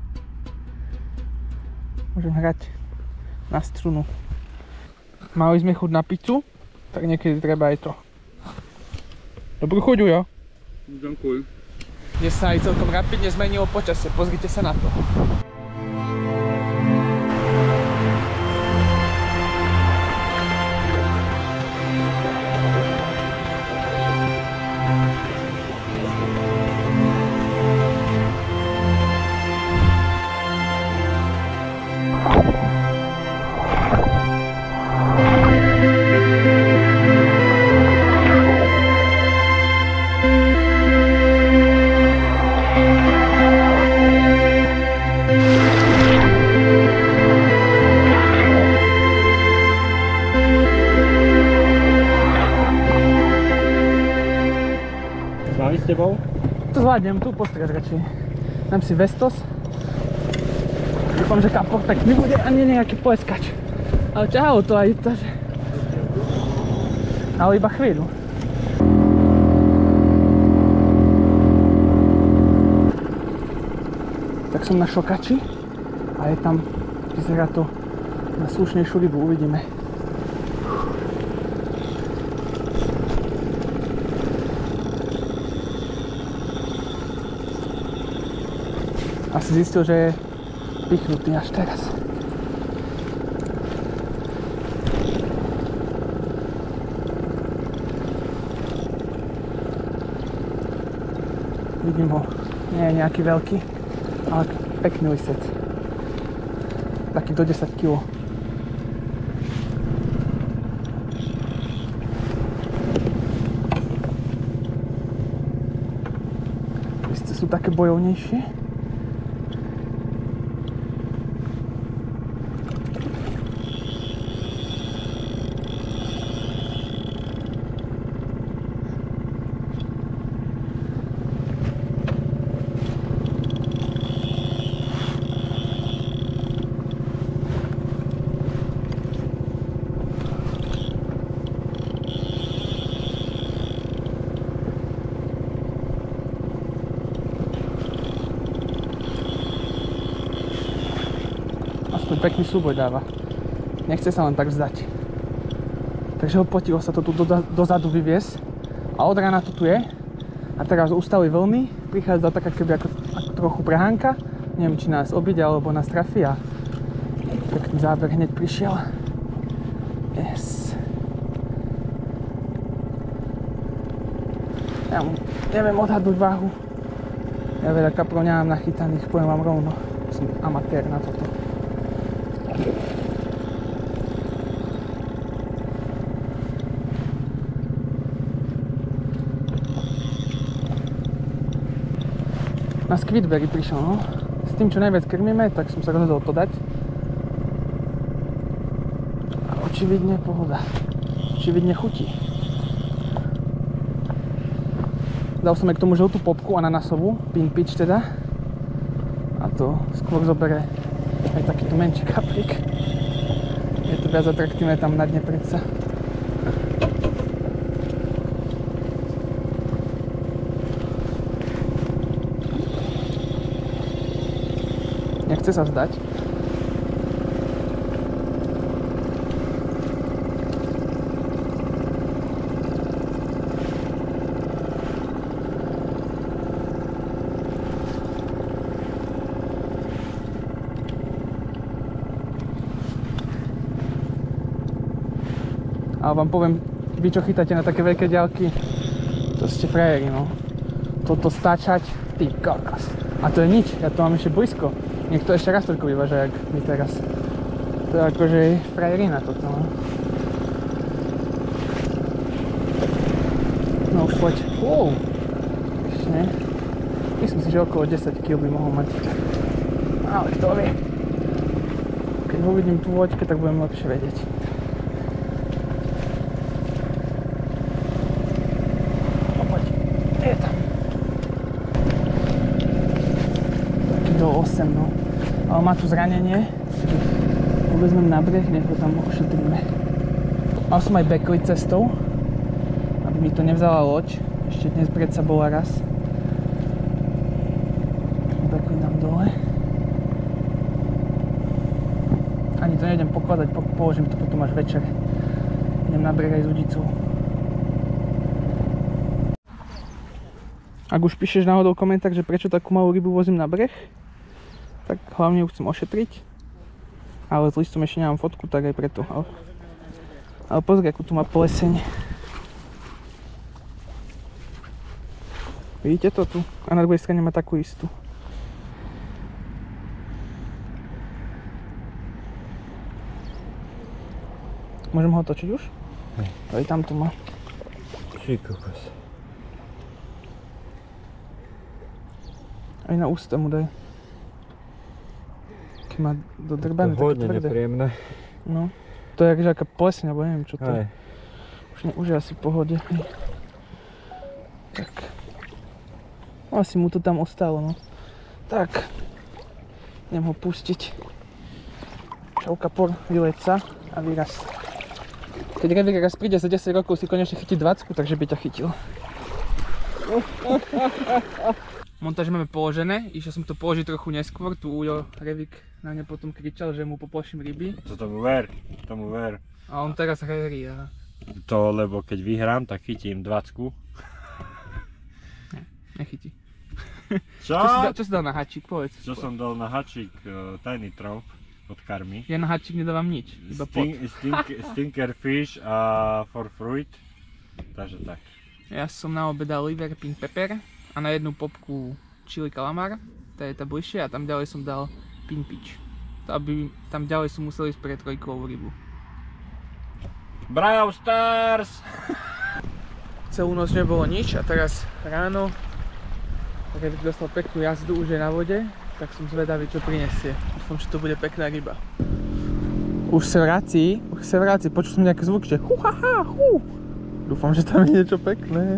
B: Môžem hrať na strunu. Mali sme chuť na pizzu, tak niekedy treba aj to. Dobrú chuť, jo?
D: Ďakujem.
B: Dnes sa aj celkom rapidne zmenilo počasie, pozrite sa na to.
D: S tebou?
B: To zvládnem, tu postrieť radšej. Dám si Vestos. Dúfam, že kapor pekný bude a nie nejaký pleskač. Ale ťahalo to aj to, že... Ale iba chvíľu. Tak som na šokači a je tam, vyzerá to na slušnejšiu rybu, uvidíme. Asi zistil, že je pichnutý až teraz. Vidím ho, nie je nejaký veľký, ale pekný lisec. Taký do 10 kg. také bojovnejšie. Pekný súboj dáva. Nechce sa len tak vzdať. Takže oplatilo sa to tu dozadu vyviesť. A od rána to tu je. A teraz ustali vlny. Prichádza taká keby ako trochu prehánka. Neviem, či nás obíde alebo nás trafí. A pekný záber hneď prišiel. Yes. Ja neviem odhadnúť váhu. Ja veľa kaprov nemám nachytaných. Poviem vám rovno. Som amatér na toto. Na squidberry prišiel, no. S tým, čo najviac krmíme, tak som sa rozhodol to dať. A očividne pohoda. Očividne chutí. Dal som aj k tomu žltú popku, ananasovú, pinpitch teda. A to skôr zobere aj takýto menší kaprík. Je to viac atraktívne tam na dne predsa. Nechce sa vzdať. Ale vám poviem, vy čo chytáte na také veľké diaľky, to ste frajeri, no. Toto stáčať, ty kokos. A to je nič, ja to mám ešte blízko. Niekto ešte raz toľko vyváža, jak my teraz. To je akože frajerina toto, no. No už poď. Wow. Ešte nie. Myslím si, že okolo 10 kg by mohol mať. Ale kto vie. Keď ho uvidím tu v loďke, tak budem lepšie vedieť. No poď. Je tam. Taký do 8, no. Ale má tu zranenie. Ho vezmem na breh, nech ho tam ošetríme. Mal som aj backlit cestou, aby mi to nevzala loď. Ešte dnes predsa bola raz. Backlit dám dole. Ani to nejdem pokladať, položím to potom až večer. Idem na breh aj s udicou. Ak už píšeš náhodou komentár, že prečo takú malú rybu vozím na breh, tak hlavne ju chcem ošetriť. Ale s listom ešte nemám fotku, tak aj preto. Ale pozri, akú tu má pleseň. Vidíte to tu? A na druhej strane má takú istú. Môžem ho otočiť už? Aj tam tu má.
D: Kokos.
B: Aj na ústa mu daj. Keď má dodrbané, také
D: Hodne
B: tvrdé.
D: nepríjemné.
B: No. To je akože aká pleseň, alebo neviem čo to je.
D: Aj.
B: Už je asi v pohode. Tak. Asi mu to tam ostalo, no. Tak. Idem ho pustiť. Čaukapor, vyleď sa a vyraz. Keď revír raz príde za 10 rokov, si konečne chytí 20, takže by ťa chytil. Montáž máme položené, išiel som to položiť trochu neskôr, tu Ujo Revík na mňa potom kričal, že mu poploším ryby.
D: To tomu ver.
B: A on teraz hrí.
D: To, lebo keď vyhrám, tak chytím 20.
B: Nechytí.
D: Čo?
B: Čo si dal na hačík, povedz.
D: Čo som dal na hačík Tiny Trout od karmy.
B: Ja na hačík nedávam nič, iba pot.
D: Stinker fish a for fruit. Takže tak.
B: Ja som na obed dal liver, pink pepper a na jednu popku chili calamar, tá je tá bližšie, a tam ďalej som dal pinpitch. Tam ďalej som musel ísť pre trojkovú rybu.
D: Brawl Stars!
B: Celú noc nebolo nič a teraz ráno
A: Revik dostal peknú jazdu, už je na vode, tak som zvedavý, čo prinesie. Dúfam, že to bude pekná ryba. Už sa vrací, počul som nejaké zvuk, že hu, ha, ha, hu. Dúfam, že tam je niečo pekné.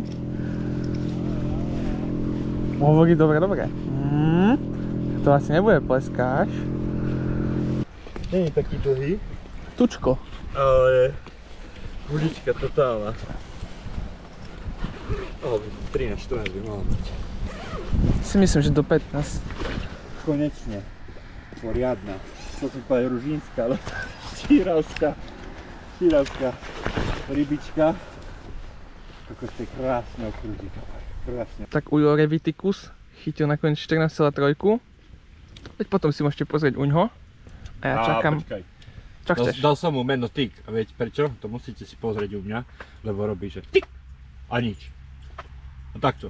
A: Hovorí dobre. To asi nebude pleskáč.
D: Nie je taký dlhý,
A: Tučko.
D: ale hudička totálna. 13-14 by mala byť.
A: Si myslím, že do 15.
D: Konečne. Poriadna. Chcel som povedať ružínska, ale šíravská rybička. Ako to je krásne okružíka. Krásne.
A: Tak ujo Revitikus chytil nakoniec 14,3. Veď potom si môžete pozrieť uňho. A ja čakám.
D: Počkaj.
A: Čo chceš?
D: Dal som mu meno Tik. A viete prečo? To musíte si pozrieť u mňa, lebo robí, že Tik a nič. A takto.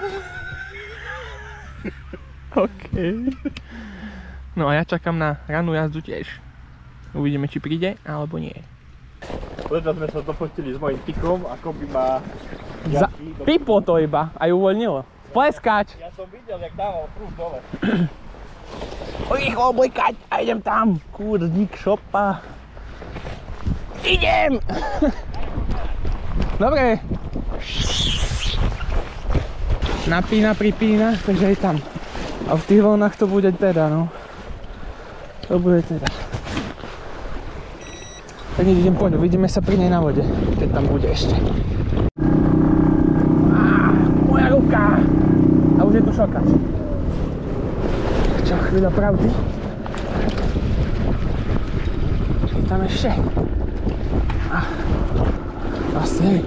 A: OK. No a ja čakám na rannú jazdu tiež. Uvidíme, či príde, alebo nie.
D: Ledva sme sa dofotili s mojím Tikom, ako by ma...
A: Piplo to iba, aj uvoľnilo. Pleskáč!
D: Ja som videl, jak dával prúd dole.
A: Rýchlo oblikať a idem tam. Kurník šopa. Idem! Dobre. Napína, pripína, takže aj tam. A v tých vlnách to bude teda, no. To bude teda. Tak idem po ňu, vidíme sa pri nej na vode, keď tam bude ešte. Moja ruka! A už je tu šokač. Čo, chvíľa pravdy? Je tam ešte? Asi.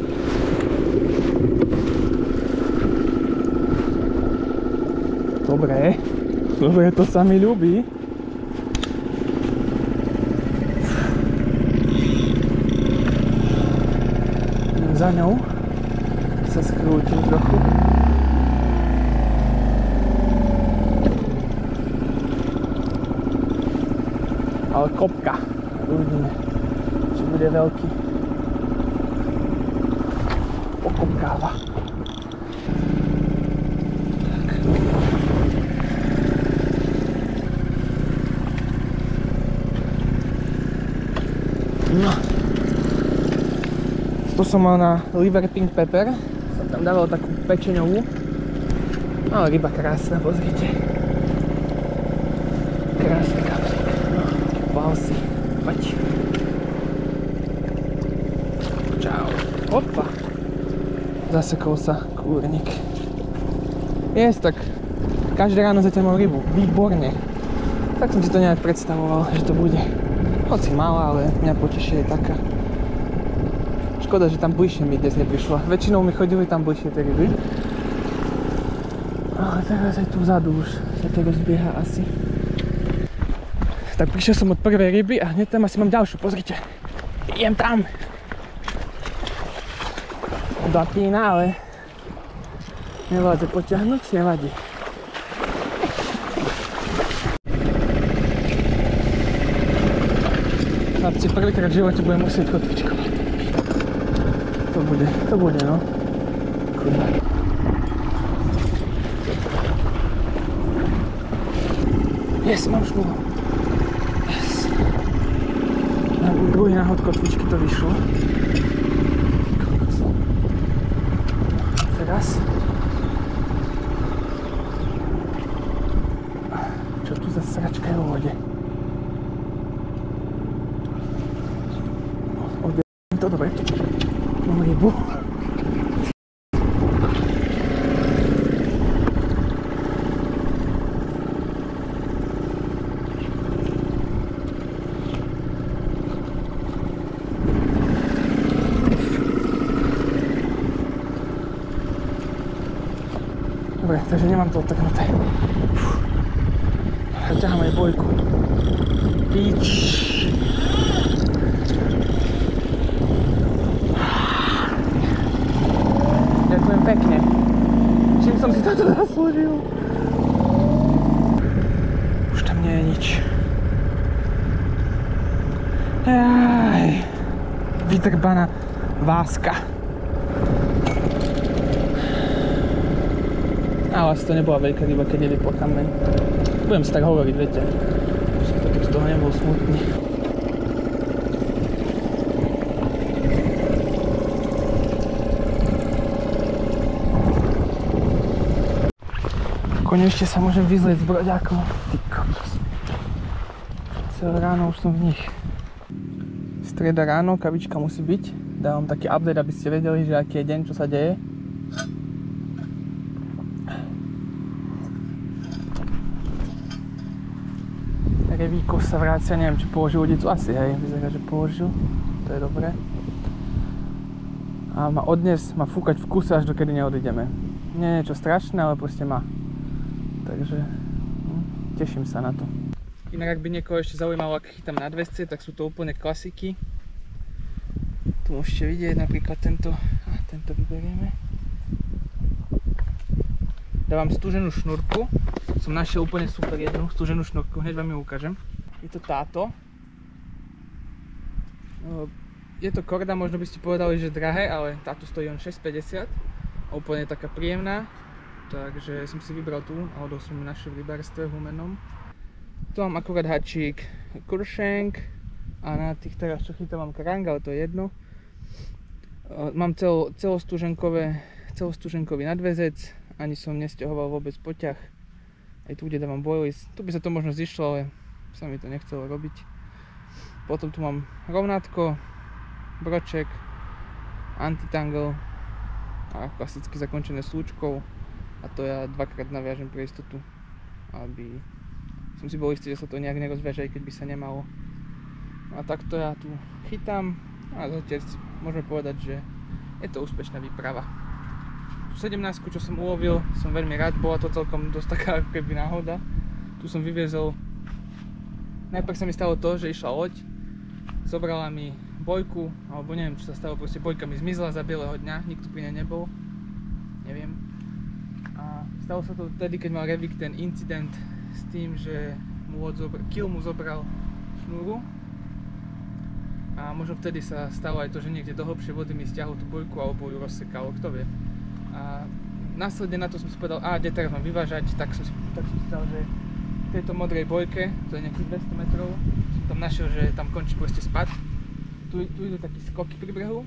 A: Dobre, to sa mi ľúbi. Za ňou sa skrútim trochu. Ale kopka. Uvidíme, či bude veľký. Pokopkáva. No. To som mal na liver pink pepper. Som tam dával takú pečeňovú. Ale ryba krásna, pozrite. Krásny kapřík. No, palsy. Poď. Čau. Opa. Zasekol sa kúrnik. Tak každé ráno zatiaľ mám rybu. Výborne. Tak som si to nejak predstavoval, že to bude. Hoci malá, ale mňa potešie je taká. Škoda, že tam bližšie mi dnes neprišla. Väčšinou mi chodili tam bližšie tie ryby. Ale teraz aj tu vzadu už sa to rozbieha asi. Tak prišiel som od prvej ryby a hneď tam asi mám ďalšiu, pozrite. Idem tam. Dapína, ale nevládze potiahnuť, nevadí. Chlapci, prvýkrát v živote budem musieť kotvičkovať. To bude, no. Kurva. Yes, mám šnúru. Yes. Na druhý náhod kotvičky to vyšlo. Teraz. Čo tu za sračka je vo vode? To dobre. Mám rybu. Dobre, takže nemám to odtrhnuté. Ťahám aj bojku. Píč. Ďakujem pekne. Čím som si toto zaslúžil? Už tam nie je nič. Jaj. Vydrbaná váska. Ale asi to nebola veľká ryba, keď jeli po kameň. Budem si tak hovoriť, viete. Už to keď z toho nebol smutný. Konečne sa môžem vyzlieť z broďákov. Ty kokos. Celé ráno už som v nich. Streda ráno, kavička musí byť. Dávam taký update, aby ste vedeli, že aký je deň, čo sa deje. Revíko sa vrácia, neviem, či položil udicu. Asi, hej, vyzerá, že položil. To je dobré. A má odnes má fúkať v kuse, až dokedy neodídeme. Nie je niečo strašné, ale proste má. Takže teším sa na to. Inak ak by niekoho ešte zaujímalo, ak chytám na 200, tak sú to úplne klasiky. Tu môžete vidieť napríklad tento vyberieme. Dávam stúženú šnúrku. Som našiel úplne super jednu stúženú šnúrku, hneď vám ju ukážem. Je to táto. Je to korda, možno by ste povedali, že drahé, ale táto stojí len 6,50. A úplne taká príjemná. Takže som si vybral tú, alebo som ju našiel v rybárstve v Humennom. Tu mám akurát hačík kuršenk a na tých teraz čo chytám mám krang, ale to je jedno. Mám celostúženkový nadväzec, ani som nesťahoval vôbec poťah. Aj tu, kde dávam boilies, tu by sa to možno zišlo, ale sa mi to nechcelo robiť. Potom tu mám rovnátko, broček, antitangle a klasicky zakončené súčkou. A to ja dvakrát naviažem pre istotu, aby som si bol istý, že sa to nejak nerozviaže, aj keď by sa nemalo. A takto ja tu chytám a zatiaľ môžeme povedať, že je to úspešná výprava. Tu 17, čo som ulovil, som veľmi rád, bola to celkom dosť taká ako keby náhoda. Tu som vyviezol, najprv sa mi stalo to, že išla loď, zobrala mi bojku, alebo neviem čo sa stalo, proste bojka mi zmizla za bieleho dňa, nikto pri nej nebol, neviem. Stalo sa to vtedy, keď mal Revik ten incident s tým, že Kill mu zobral šnúru. A možno vtedy sa stalo aj to, že niekde do hlbšej vody mi stiahol tú bojku alebo ju rozsekalo, kto vie. A následne na to som si povedal, kde teraz mám vyvážať, tak som si dal, že v tejto modrej bojke, to je nejakých 200 metrov, som tam našiel, že tam končí proste spad. Tu idú taký skoky pri brehu,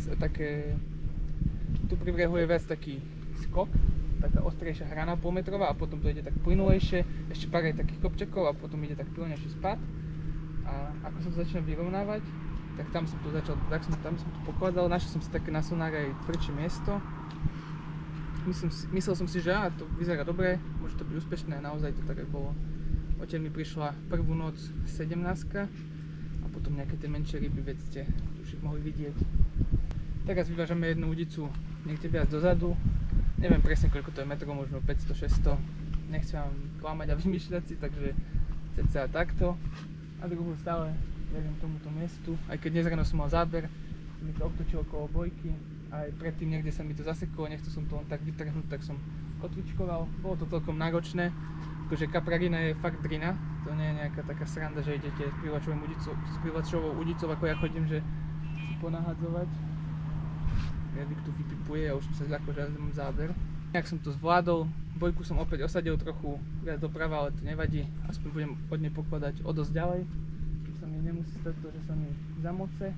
A: tu pri brehu je viac taký skok, taká ostrejšia hrana polmetrová a potom to ide tak plynulejšie, ešte pár aj takých kopčekov a potom ide tak plynejší spad. A ako som to začal vyrovnávať, tak tam som to začal, tam som to pokladal, našiel som si také na sonáre aj tvrdšie miesto. Myslel som si, že to vyzerá dobre, môže to byť úspešné, naozaj to tak aj bolo. Odtiaľ mi prišla prvú noc 17 a potom nejaké tie menšie ryby, veď ste už ich mohli vidieť. Teraz vyvážame jednu udicu niekde viac dozadu. Neviem presne koľko to je metrov, možno 500-600. Nechcem vám klamať a vymýšľať si, takže cca takto. A druhú stále verím tomuto miestu. Aj keď dnes ráno som mal záber, mi to obtočil okolo bojky. Aj predtým niekde sa mi to zaseklo, nechcel som to len tak vytrhnúť, tak som otvičkoval. Bolo to celkom náročné. Akože kaprarina je fakt drina. To nie je nejaká taká sranda, že idete s prívačovou udicou, ako ja chodím, že si ponahadzovať. Revik tu vypipuje a už som sa zľakol, že mám záber. Nejak som to zvládol, bojku som opäť osadil trochu viac doprava, ale to nevadí. Aspoň budem od nej pokladať o dosť ďalej. Tu sa mi nemusí stať to, že sa mi zamoce.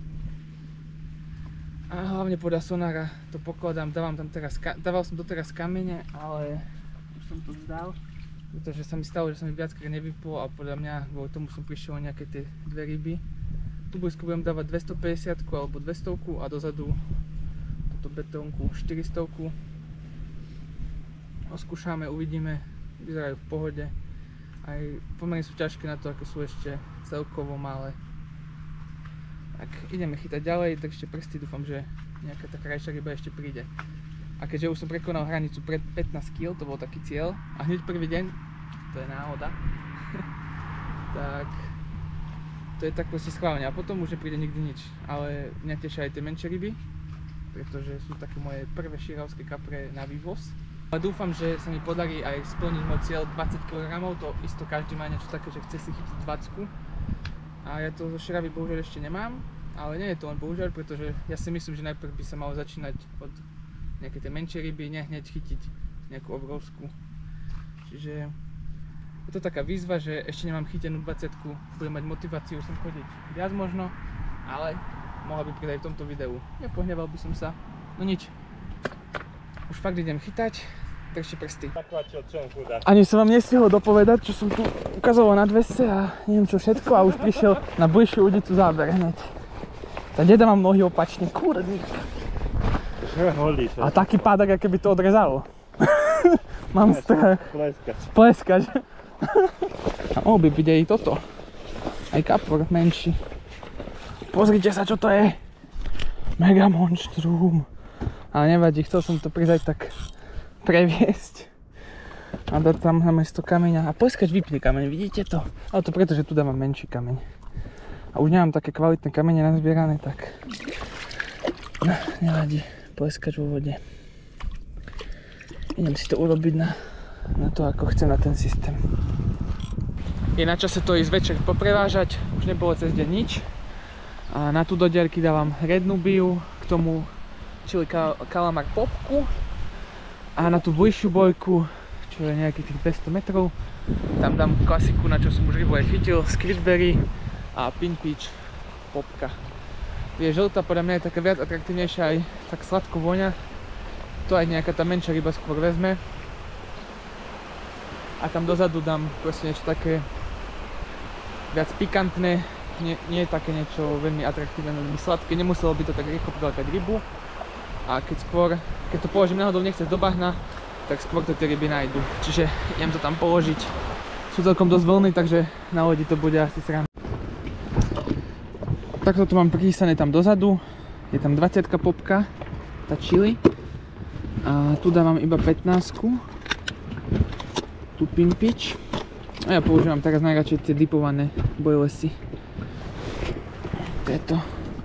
A: A hlavne podľa sonára to pokladám, dával som doteraz kamene, ale už som to vzdal. Pretože sa mi stalo, že sa mi viackrát nevyplo a podľa mňa kvôli tomu som prišiel o nejaké tie dve ryby. Tu budem dávať 250 alebo 200 a dozadu betónku 400. Oskúšame, uvidíme, vyzerajú v pohode. Aj pomerne sú ťažké na to, ako sú ešte celkovo malé. Tak ideme chytať ďalej, držte prsty, dúfam, že nejaká tá krajšia ryba ešte príde. A keďže už som prekonal hranicu pred 15 kg, to bol taký cieľ, a hneď prvý deň, to je náhoda, tak to je tak proste schválne a potom už nepríde nikdy nič. Ale mňa tešia aj tie menšie ryby, pretože sú také moje prvé širavské kapre na vývoz. Ale dúfam, že sa mi podarí aj splniť môj cieľ 20 kg, to isto každý má niečo také, že chce si chytiť 20. A ja to zo širavy bohužiaľ ešte nemám, ale nie je to len bohužiaľ, pretože ja si myslím, že najprv by sa malo začínať od nejaké tie menšie ryby, nie hneď chytiť nejakú obrovskú. Čiže je to taká výzva, že ešte nemám chytenú 20-ku, budem mať motiváciu sem chodiť viac možno, ale mohla by pridať v tomto videu. Nepohneval by som sa, no nič. Už fakt idem chytať, držte prsty. Ani som vám nestihol dopovedať, čo som tu ukazoval na 200 a neviem čo všetko a už prišiel na bližšiu udicu záber hneď. Tá deda mám nohy opačne, kurník. A taký pádak, aké by to odrezalo. Mám strach. Pleskač. A mohol by byť aj toto. Aj kapor menší. Pozrite sa, čo to je. Mega monštrum. Ale nevadí, chcel som to pridať tak previesť. A dať tam namiesto kameňa. A pleskač vypne kameň, vidíte to? Ale to preto, že tu dávam menší kameň. A už nemám také kvalitné kamene nazbierané, tak no, nevadí. Pleskač vo vode. Idem si to urobiť na to, ako chcem na ten systém. Je na čase to ísť večer poprevážať, už nebolo cez deň nič. A na tú do diaľky dávam Red Nubiu, k tomu čili kalamar popku. A na tú bližšiu bojku, čo je nejakých tých 200 metrov, tam dám klasiku, na čo som už rybu aj chytil, Squidberry a Pinpeach popka. Je žltá, podľa mňa je taká viac atraktívnejšia, aj tak sladko voňa. To aj nejaká tá menšia ryba skôr vezme. A tam dozadu dám proste niečo také viac pikantné, nie je také niečo veľmi atraktívne, veľmi sladké, nemuselo by to tak rýchlo prilákať rybu. A keď to položím náhodou nechceš do bahna, tak skôr to tie ryby nájdu. Čiže idem to tam položiť. Sú celkom dosť vlny, takže na lodi to bude asi sranda. Takto to mám prichystané tam dozadu, je tam 20 popka, tá chili. A tu dávam iba 15-ku, tu Pinpeach. A ja používam teraz najradšej tie dipované bojlesy. Tieto.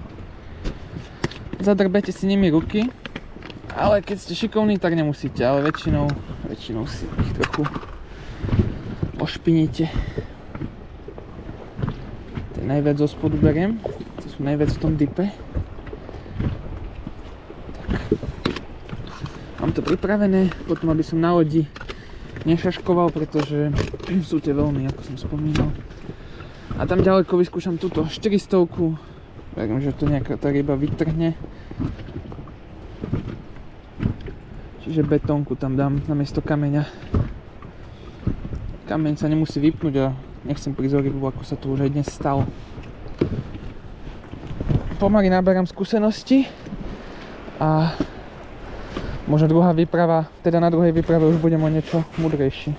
A: Zadrbete si nimi ruky, ale keď ste šikovní, tak nemusíte, ale väčšinou si ich trochu ošpiníte. Tie najviac zo spodu beriem. Najviac v tom dipe. Tak. Mám to pripravené, potom aby som na lodi nešaškoval, pretože sú tie vlny, ako som spomínal. A tam ďaleko vyskúšam túto 400-ku. Verím, že to nejaká tá ryba vytrhne. Čiže betónku tam dám namiesto kameňa. Kameň sa nemusí vypnúť a nechcem prísť o rybu, ako sa to už aj dnes stalo. Pomaly naberám skúsenosti a možno druhá výprava, teda na druhej výprave už budem o niečo múdrejší.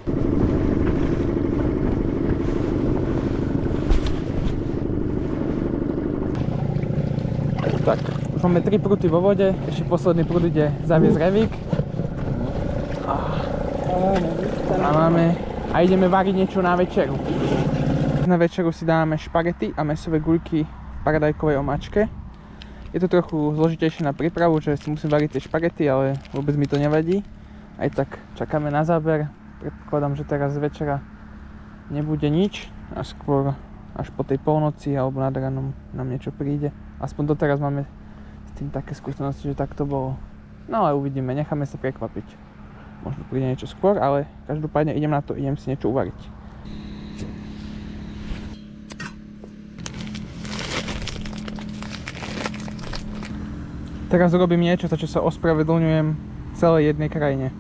A: Tak, už máme 3 pruty vo vode, ešte posledný prut ide zaviesť revík. A ideme variť niečo na večeru. Na večeru si dáme špagety a mäsové guľky v paradajkovej omáčke. Je to trochu zložitejšie na prípravu, že si musím variť tie špagety, ale vôbec mi to nevadí. Aj tak čakáme na záber. Predpokladám, že teraz z večera nebude nič a skôr až po tej polnoci alebo nad ranom nám niečo príde. Aspoň doteraz máme s tým také skúsenosti, že tak to bolo. No ale uvidíme, necháme sa prekvapiť. Možno príde niečo skôr, ale každopádne idem na to, idem si niečo uvariť. Teraz urobím niečo, za čo sa ospravedlňujem celej jednej krajine.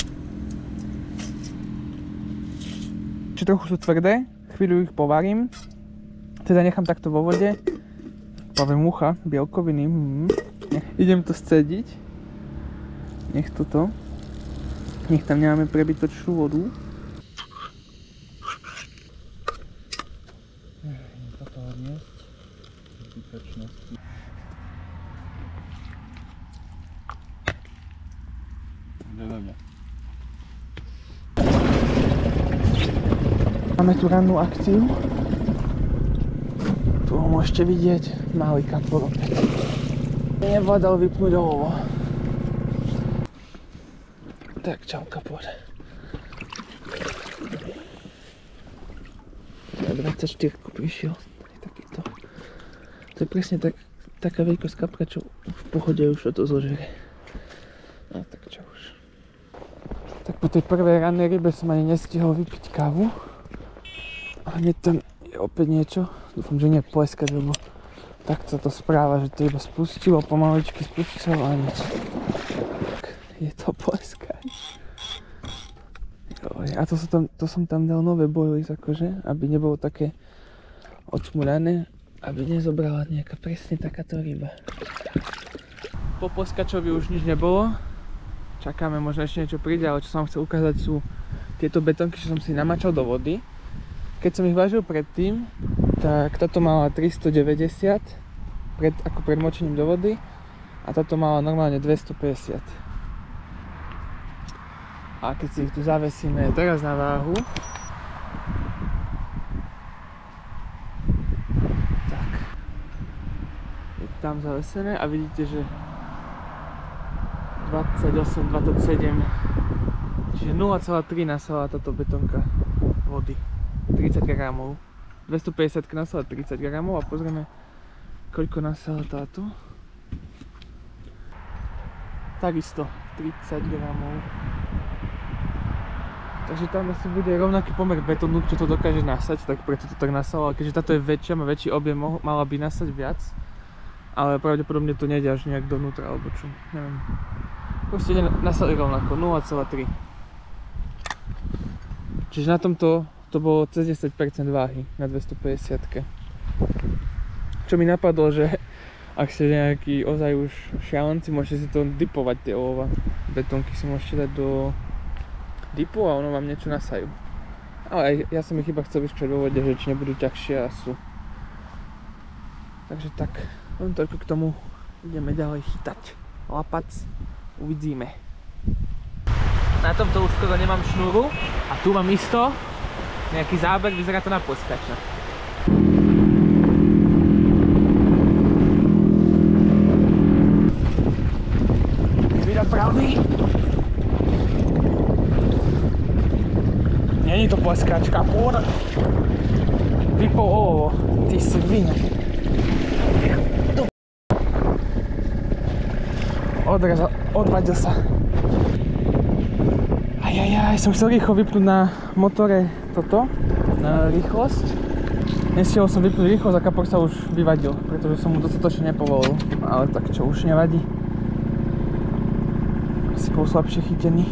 A: Či trochu sú tvrdé, chvíľu ich povarím. Teda nechám takto vo vode. Poviem mucha, bielkoviny. Idem to scediť. Nech toto. Nech tam nemáme prebytočnú vodu. Toto odniesť. Zbytočnosti. Máme tu rannú akciu. Tu ho môžete vidieť, malý kapor opäť. Nevládal vypnúť olovo. Tak, čau kapor. 24 prišiel. Takýto. To je presne taká veľkosť kapra, čo v pohode už to zožere. No tak čo už. Tak
B: Po tej prvej rannej rybe som ani nestihol vypiť kávu. A hneď tam je opäť niečo. Dúfam, že nie pleskať, lebo tak sa to správa, že to iba spustilo, pomaličky spustilo a nič. Je to pleskať. A to som tam dal nové boilies, akože, aby nebolo také očmurané, aby nezobrala nejaká presne takáto ryba. Po pleskačovi už nič nebolo. Čakáme, možno ešte niečo príde, ale čo som vám chcel ukázať sú tieto betónky, čo som si namačal do vody. Keď som ich vážil predtým, tak táto mala 390 ako pred močením do vody a táto mala normálne 250. A keď si ich tu zavesíme teraz na váhu, tak je tam zavesené a vidíte, že 28, 27, čiže 0,3 nasala táto betónka vody, 30 gramov. 250 nasala 30 gramov a pozrieme, koľko nasala táto. Takisto 30 gramov. Takže tam asi bude rovnaký pomer betónu, čo to dokáže nasať, tak preto to tak nasalo. Ale keďže táto je väčšia, má väčší objem, mala by nasať viac. Ale pravdepodobne to nejde až nejak donútra, alebo čo, neviem. Proste nasali rovnako, 0,3. Čiže na tomto to bolo cez 10% váhy na 250-ke. Čo mi napadlo, že ak ste nejakí ozaj už šialenci, môžete si to dipovať, tie olova. Betónky si môžete dať do dipu a ono vám niečo nasajú. Ale aj ja som ich iba chcel vyskúšať vo vode, že či nebudú ťažšie a sú. Takže tak, len toľko k tomu. Ideme ďalej chytať. Lapac, uvidíme. Na tomto už skoro nemám šnúru a tu mám isto nejaký záber, vyzerá to na pleskača. Vidať pravdy? Není to pleskačka, pôr. Vypol olovo, ty svine. Odvadil sa. Ajajaj, som chcel rýchlo vypnúť na motore toto, na rýchlosť. Nestihol som vypnúť rýchlosť a kapor sa už vyvadil, pretože som mu dostatočne nepovolil. Ale tak čo, už nevadí. Asi bol slabšie chytený.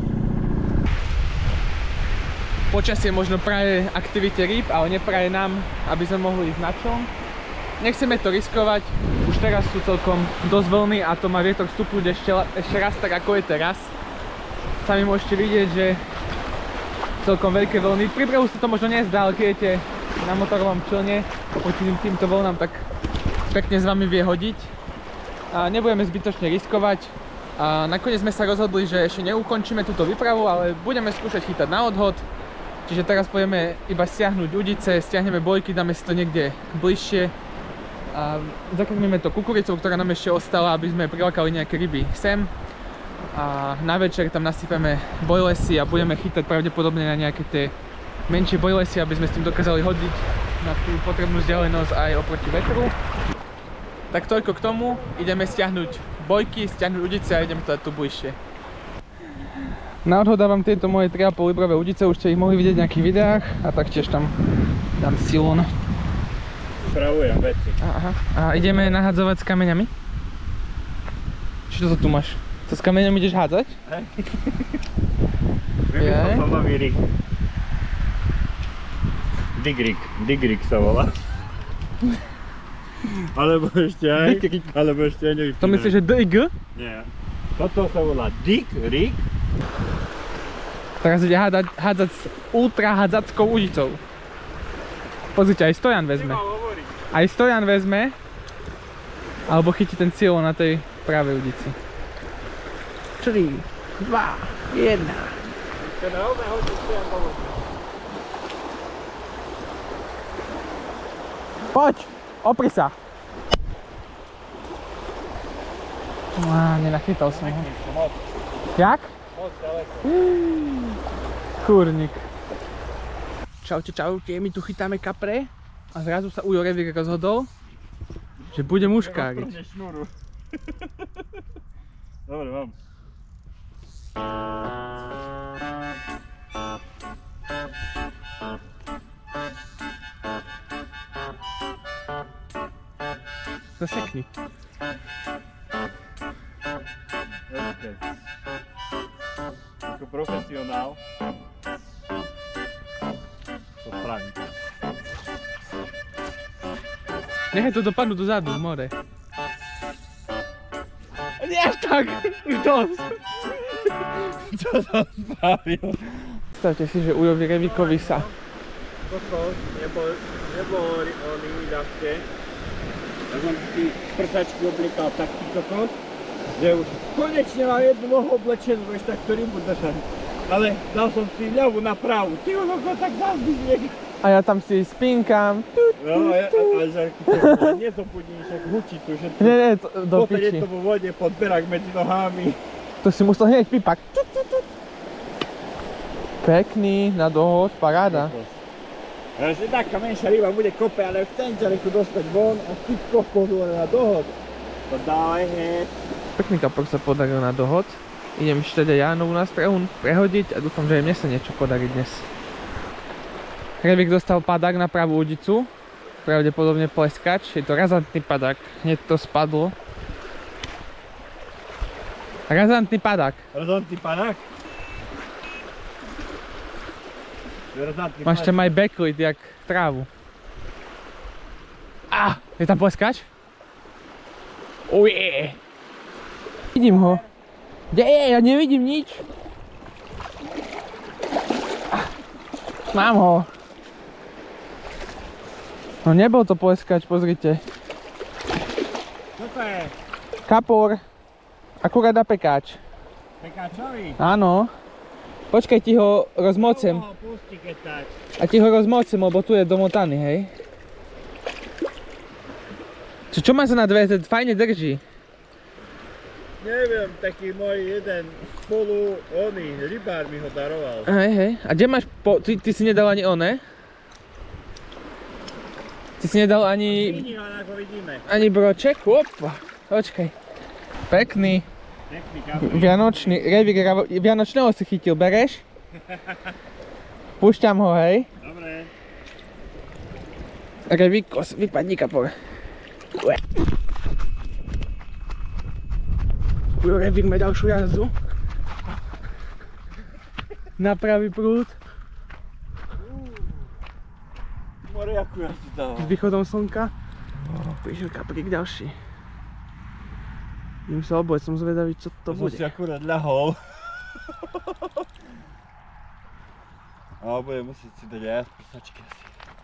B: Počasie možno praje aktivite rýb, ale nepraje nám, aby sme mohli ísť na čln. Nechceme to riskovať, už teraz sú celkom dosť vlny a to má vietor vstupnúť ešte raz tak ako je teraz. Sami môžete vidieť, že celkom veľké vlny. Pri brehu sa to možno nezdá, ale keď idete na motorovom člne oproti týmto vlnám, tak pekne s vami vie hodiť. A nebudeme zbytočne riskovať. A nakoniec sme sa rozhodli, že ešte neukončíme túto výpravu, ale budeme skúšať chytať na odhod. Čiže teraz pôjdeme iba stiahnuť udice, stiahneme bojky, dáme si to niekde bližšie. A zakrmíme to kukuricou, ktorá nám ešte ostala, aby sme prilákali nejaké ryby sem. A na večer tam nasypeme bojlesy a budeme chytať pravdepodobne na nejaké tie menšie bojlesy, aby sme s tým dokázali hodiť na tú potrebnú vzdialenosť aj oproti vetru. Tak toľko k tomu, ideme stiahnuť bojky, stiahnuť udice a ideme to dať tu bližšie. Na odhod dávam tieto moje 3,5 librové udice, už ste ich mohli vidieť v nejakých videách a taktiež tam dám silón.
D: Spravujem veci.
B: Aha. A ideme nahadzovať s kameňami? Čo to tu máš? To s kameňom ideš hádzať?
D: Hej. Vymyslel som nový rig. Digrig sa volá. Alebo ešte aj nevypínané.
B: To myslíš, že dig?
D: Nie. Toto sa volá rig.
B: Teraz ide hádzať s ultra hádzackou udicou. Pozrite, aj Stojan vezme. Aj Stojan vezme. Alebo chytí ten cieľ na tej pravej udici. 3, 2, 1. Poď, opri sa. Nenachytal som ho. Jak? Kurník. Čaute, my tu chytáme kapre a zrazu sa Ujo Revík rozhodol, že bude muškáriť.
D: Dobre, mám.
A: Zasekni.
D: Ako profesionál to spravím.
A: Nechaj to dopadnú dozadu, more. Nie až tak! Už dosť!
D: Čo som spravil?
A: Predstavte si, že ujovi Revíkovi sa.
D: Toto nebol oný ľahké. Ja som si prsačky obliekal taký kokos, že už konečne mám jednu nohu oblečenú, ešte tak ktorý budu držať. Ale dal som si ľavú na pravú. Ty kokos, tak zazbyť.
A: A ja tam si spínkam.
D: No a Žarky, nie to budíš, jak hučí tu, že tu
A: Nie, do
D: potom je
A: piči.
D: to vo vode pod berak medzi nohami.
A: To si musel hneď pípať. Pekný, na dohod, paráda.
D: Ja že taká menšia ryba bude kope, ale už ten ťa dostať von a ty kokos na dohod. To dávaj hneď.
A: Pekný kapor sa podaril na dohod. Idem ešte ja novú nástrahu prehodiť a dúfam, že aj mne sa niečo podarí dnes. Revík dostal padák na pravú udicu, pravdepodobne pleskač, je to razantný padák, hneď to spadlo. Razantný padák.
D: Razantný padák?
A: Máš tam aj backlit, jak trávu. Je tam pleskač? Oh yeah. Vidím ho. Kde je? Ja nevidím nič. Mám ho. No nebol to pleskač, pozrite.
D: Čo to je?
A: Kapor. Akurát na pekáč.
D: Pekáčový?
A: Áno. Počkaj, ti ho rozmocem.
D: Pusti, keď tak.
A: A ti ho rozmocem, lebo tu je domotaný, hej. Čo má sa na dve? Fajne drží.
D: Neviem, taký môj jeden spolu rybár mi ho daroval.
A: Hej. A kde máš ty si nedal ani one? Ty si nedal ani...
D: Vidím, ako vidíme.
A: Ani broček? Opa, počkaj. Pekný.
D: Pekný kaprík.
A: Vianočný. Revík vianočného si chytil, bereš? Púšťam ho, hej.
D: Dobre.
A: Revíkos, vypadni kapor. Ujo, Revík má ďalšiu jazdu. Na pravý prúd.
D: Moriaku ja si dal.
A: S východom slnka. Prišiel kaprík ďalší. Idem sa obojiť, som zvedavý, čo to
D: Som
A: bude.
D: si akurát ľahol. Ale budem musieť si dať aj prsačky asi.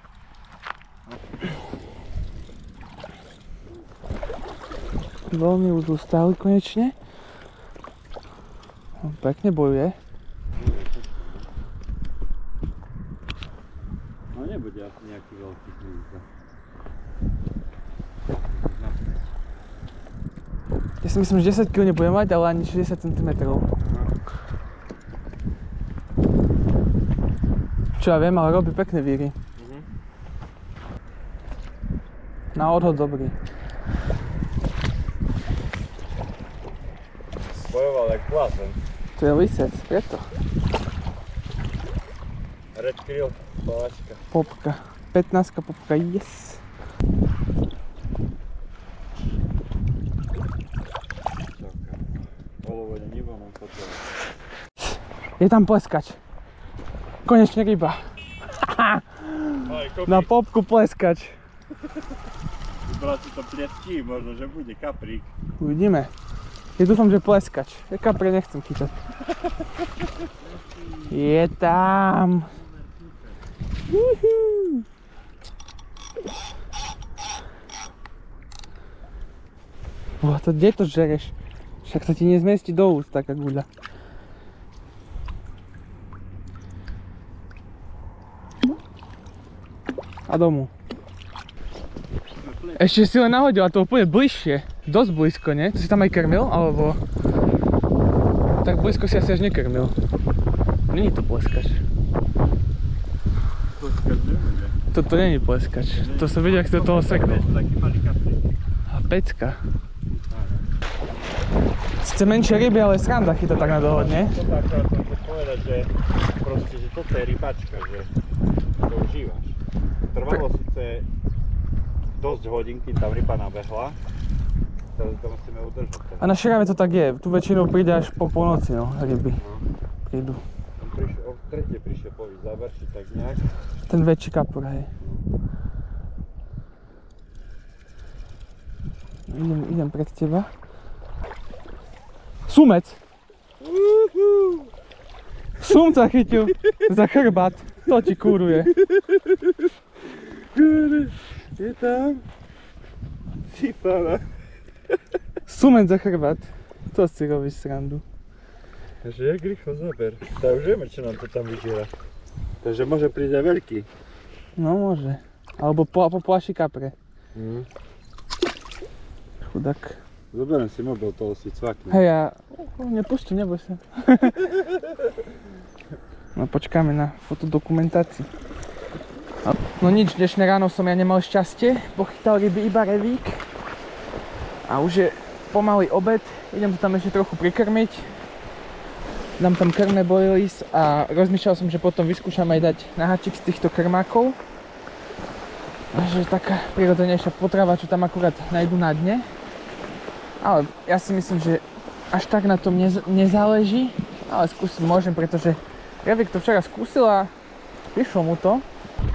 A: Veľmi už ustáli konečne. Pekne bojuje.
D: No nebude asi nejaký veľký hľúka.
A: Ja si myslím, že 10 kg nebude mať, ale ani 60 cm. Čo ja viem, ale robí pekné víry. Na odhod dobrý.
D: Bojoval jak blázen.
A: To je lisec, preto.
D: Red krill, palačka.
A: Popka. 15 popka, yes.
D: Olovene nivo mám potom.
A: Je tam pleskač. Konečne ryba. Na popku pleskač.
D: Vybrať si to plieský, možno, že bude kaprík.
A: Uvidíme. Ja dúfam, že pleskač. Ja kapre nechcem chytať. Je tam. Juhu. To kde to žereš? Však sa ti nezmestí do úst taká guľa. A domu. Ešte si len nahodil a to úplne bližšie. Dosť blízko, nie? To si tam aj krmil, alebo... Tak blízko si asi až nekrmil. Není to pleskač.
D: Pleskač nebude.
A: Toto není pleskač. To som videl, ak si do toho sekol.
D: Taký malý kaprík.
A: A pecka. Sice menšie ryby, ale sranda chytať tak na dohod, nie?
D: Toto akorát som chcel povedať, že proste, že toto je rybačka, že dosť hodín, kým tam ryba nabehla. Takže to musíme udržať.
B: A na Širave to tak je, tu väčšinou príde až po polnoci, no, ryby prídu.
D: On prišiel, o tretie prišiel poviť záber, či tak nejak.
B: Ten väčší kapor, hej. Idem pred teba. Sumec! Sumca chytil za chrbát, to ti kúruje.
D: Je tam? Si pána.
B: Sumec za chrbát, to si robíš srandu.
D: Takže jak rýchlo záber. Tak už vieme, čo nám to tam vyžiera. Takže môže prísť aj veľký.
B: No môže. Alebo po plaši kapre. Chudák.
D: Zoberiem si mobil, toho si cvakne.
B: Hej, ja nepustím, neboj sa. No počkáme na fotodokumentácii. No nič, dnešné ráno som ja nemal šťastie. Pochytal ryby iba revík. A už je pomalý obed. Idem to tam ešte trochu prikrmiť. Dám tam krmné boilies a rozmýšľal som, že potom vyskúšam aj dať na hačik z týchto krmákov. Takže taká prirodzenejšia potrava, čo tam akurát nájdu na dne. Ale ja si myslím, že až tak na tom nezáleží, ale skúsiť môžem, pretože Revik to včera skúsil a vyšlo mu to.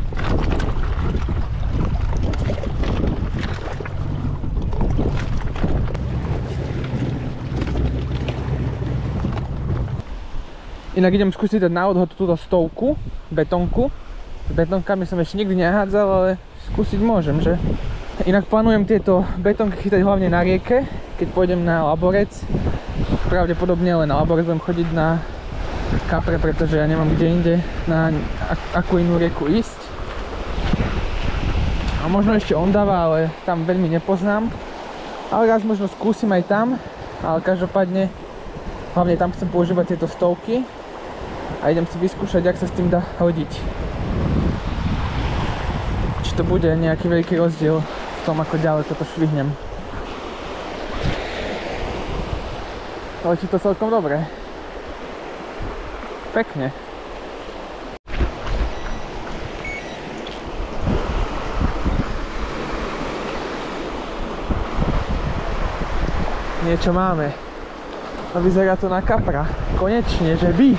B: Inak idem skúsiť dať na odhod túto stovku, betónku. S betónkami som ešte nikdy nehádzal, ale skúsiť môžem, že? Inak plánujem tieto betónky chytať hlavne na rieke, keď pôjdem na Laborec. Pravdepodobne len na Laborec budem chodiť na kapre, pretože ja nemám kde inde na akú inú rieku ísť. A možno ešte Ondava, ale tam veľmi nepoznám. Ale raz možno skúsim aj tam, ale každopádne hlavne tam chcem používať tieto stovky a idem si vyskúšať, jak sa s tým dá hodiť. Či to bude nejaký veľký rozdiel v tom, ako ďalej toto švihnem. Letí to celkom dobre. Pekne. Niečo máme. A vyzerá to na kapra. Konečne, že by.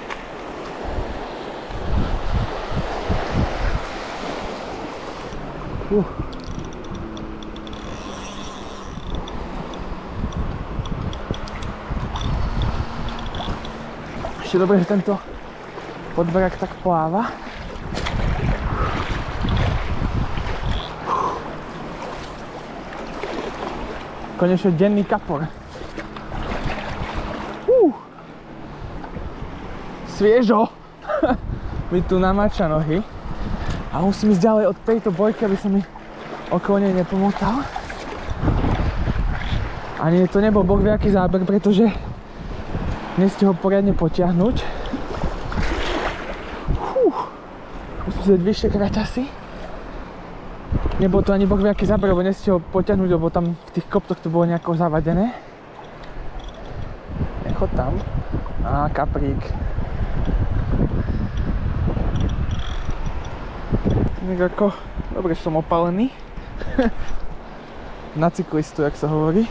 B: Ešte dobre, že tento podberak tak pláva. Konečne denný kapor. Sviežo! Mi tu namáča nohy. A musím ísť ďalej od tejto bojky, aby som mi okolo nej nepomotal. Ani to nebol boh viaký záber, pretože nechcete ho poriadne potiahnuť. Musím si dať vyššie kraťasy. Nebol to ani boh viaký záber, lebo nechcete ho potiahnuť, lebo tam v tých koptoch to bolo nejako zavadené. Nechod tam. Á, kaprík. Tak ako, dobre som opalený. Na cyklistu, jak sa hovorí.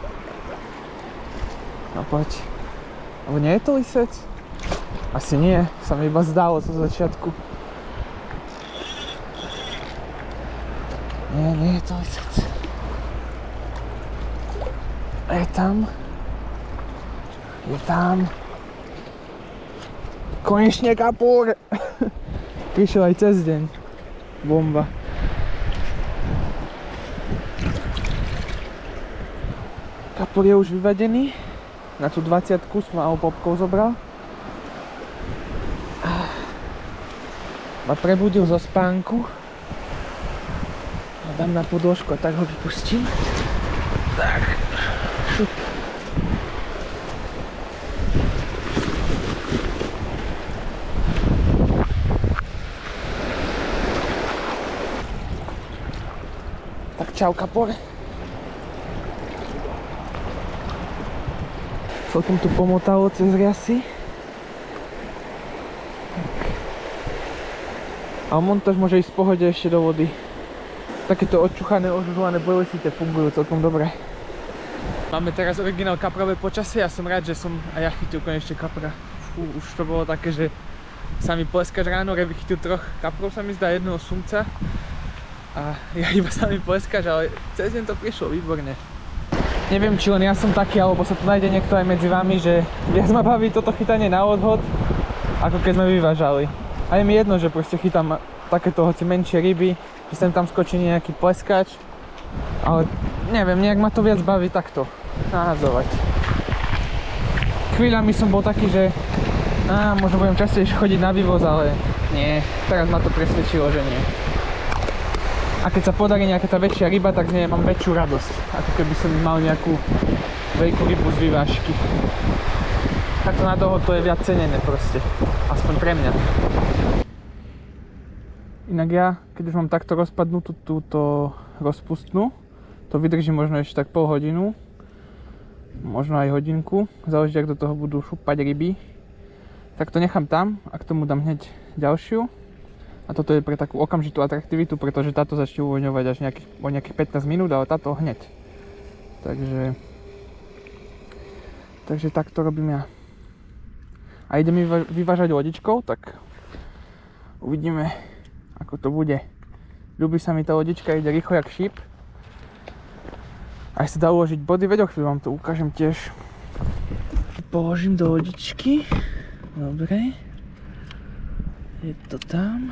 B: No poď. Ale nie je to lisec? Asi nie, sa mi iba zdálo zo začiatku. Nie je to lisec. Je tam. Je tam. Konečne kapor! Prišiel aj cez deň. Bomba. Kapor je už vyvadený. Na tú 20-ku som mal popkov zobral. Ma prebudil zo spánku. Dám na podložku a tak ho vypustím. Tak. Šup. Tak čau, kapor. Celkom tu pomotalo cez riasy. A montáž môže ísť v pohode ešte do vody.
A: Takéto odčuchané, ožužované bojlesíte fungujú celkom dobre. Máme teraz originál kaprové počasie a som rád, že som aj ja chytil konečne kapra. Už to bolo také, že sa mi pleskač ráno, Revy chytil 3 kaprov, sa mi zdá, 1 sumca. A ja iba sa mi pleskač, ale cez deň to prišlo výborne. Neviem, či len ja som taký, alebo sa tu nájde niekto aj medzi vami, že viac ma baví toto chytanie na odhod, ako keď sme vyvážali. A je mi jedno, že proste chytám takéto hoci menšie ryby, že sem tam skočí nejaký pleskač, ale neviem, nejak ma to viac baví takto nahadzovať. Chvíľami som bol taký, že možno budem častejšie chodiť na vývoz, ale nie, teraz ma to presvedčilo, že nie. A keď sa podarí nejaká tá väčšia ryba, tak z nej mám väčšiu radosť, ako keby som mal nejakú veľkú rybu z vyvážky. Takto na dohod to je viac cenené proste, aspoň pre mňa. Inak ja, keď už mám takto rozpadnutú túto rozpustnú, to vydrží možno ešte tak pol hodinu, možno aj hodinku, záleží, ak do toho budú šúpať ryby. Tak to nechám tam a k tomu dám hneď ďalšiu. A toto je pre takú okamžitú atraktivitu, pretože táto začne uvoľňovať až o nejakých 15 minút, ale táto hneď. Takže tak to robím ja. A idem vyvážať lodičkou, tak uvidíme, ako to bude. Ľubí sa mi tá lodička, ide rýchlo jak šíp. Aj sa dá uložiť body, veď o chvíľu vám to ukážem tiež. Položím do lodičky. Dobre. Je to tam.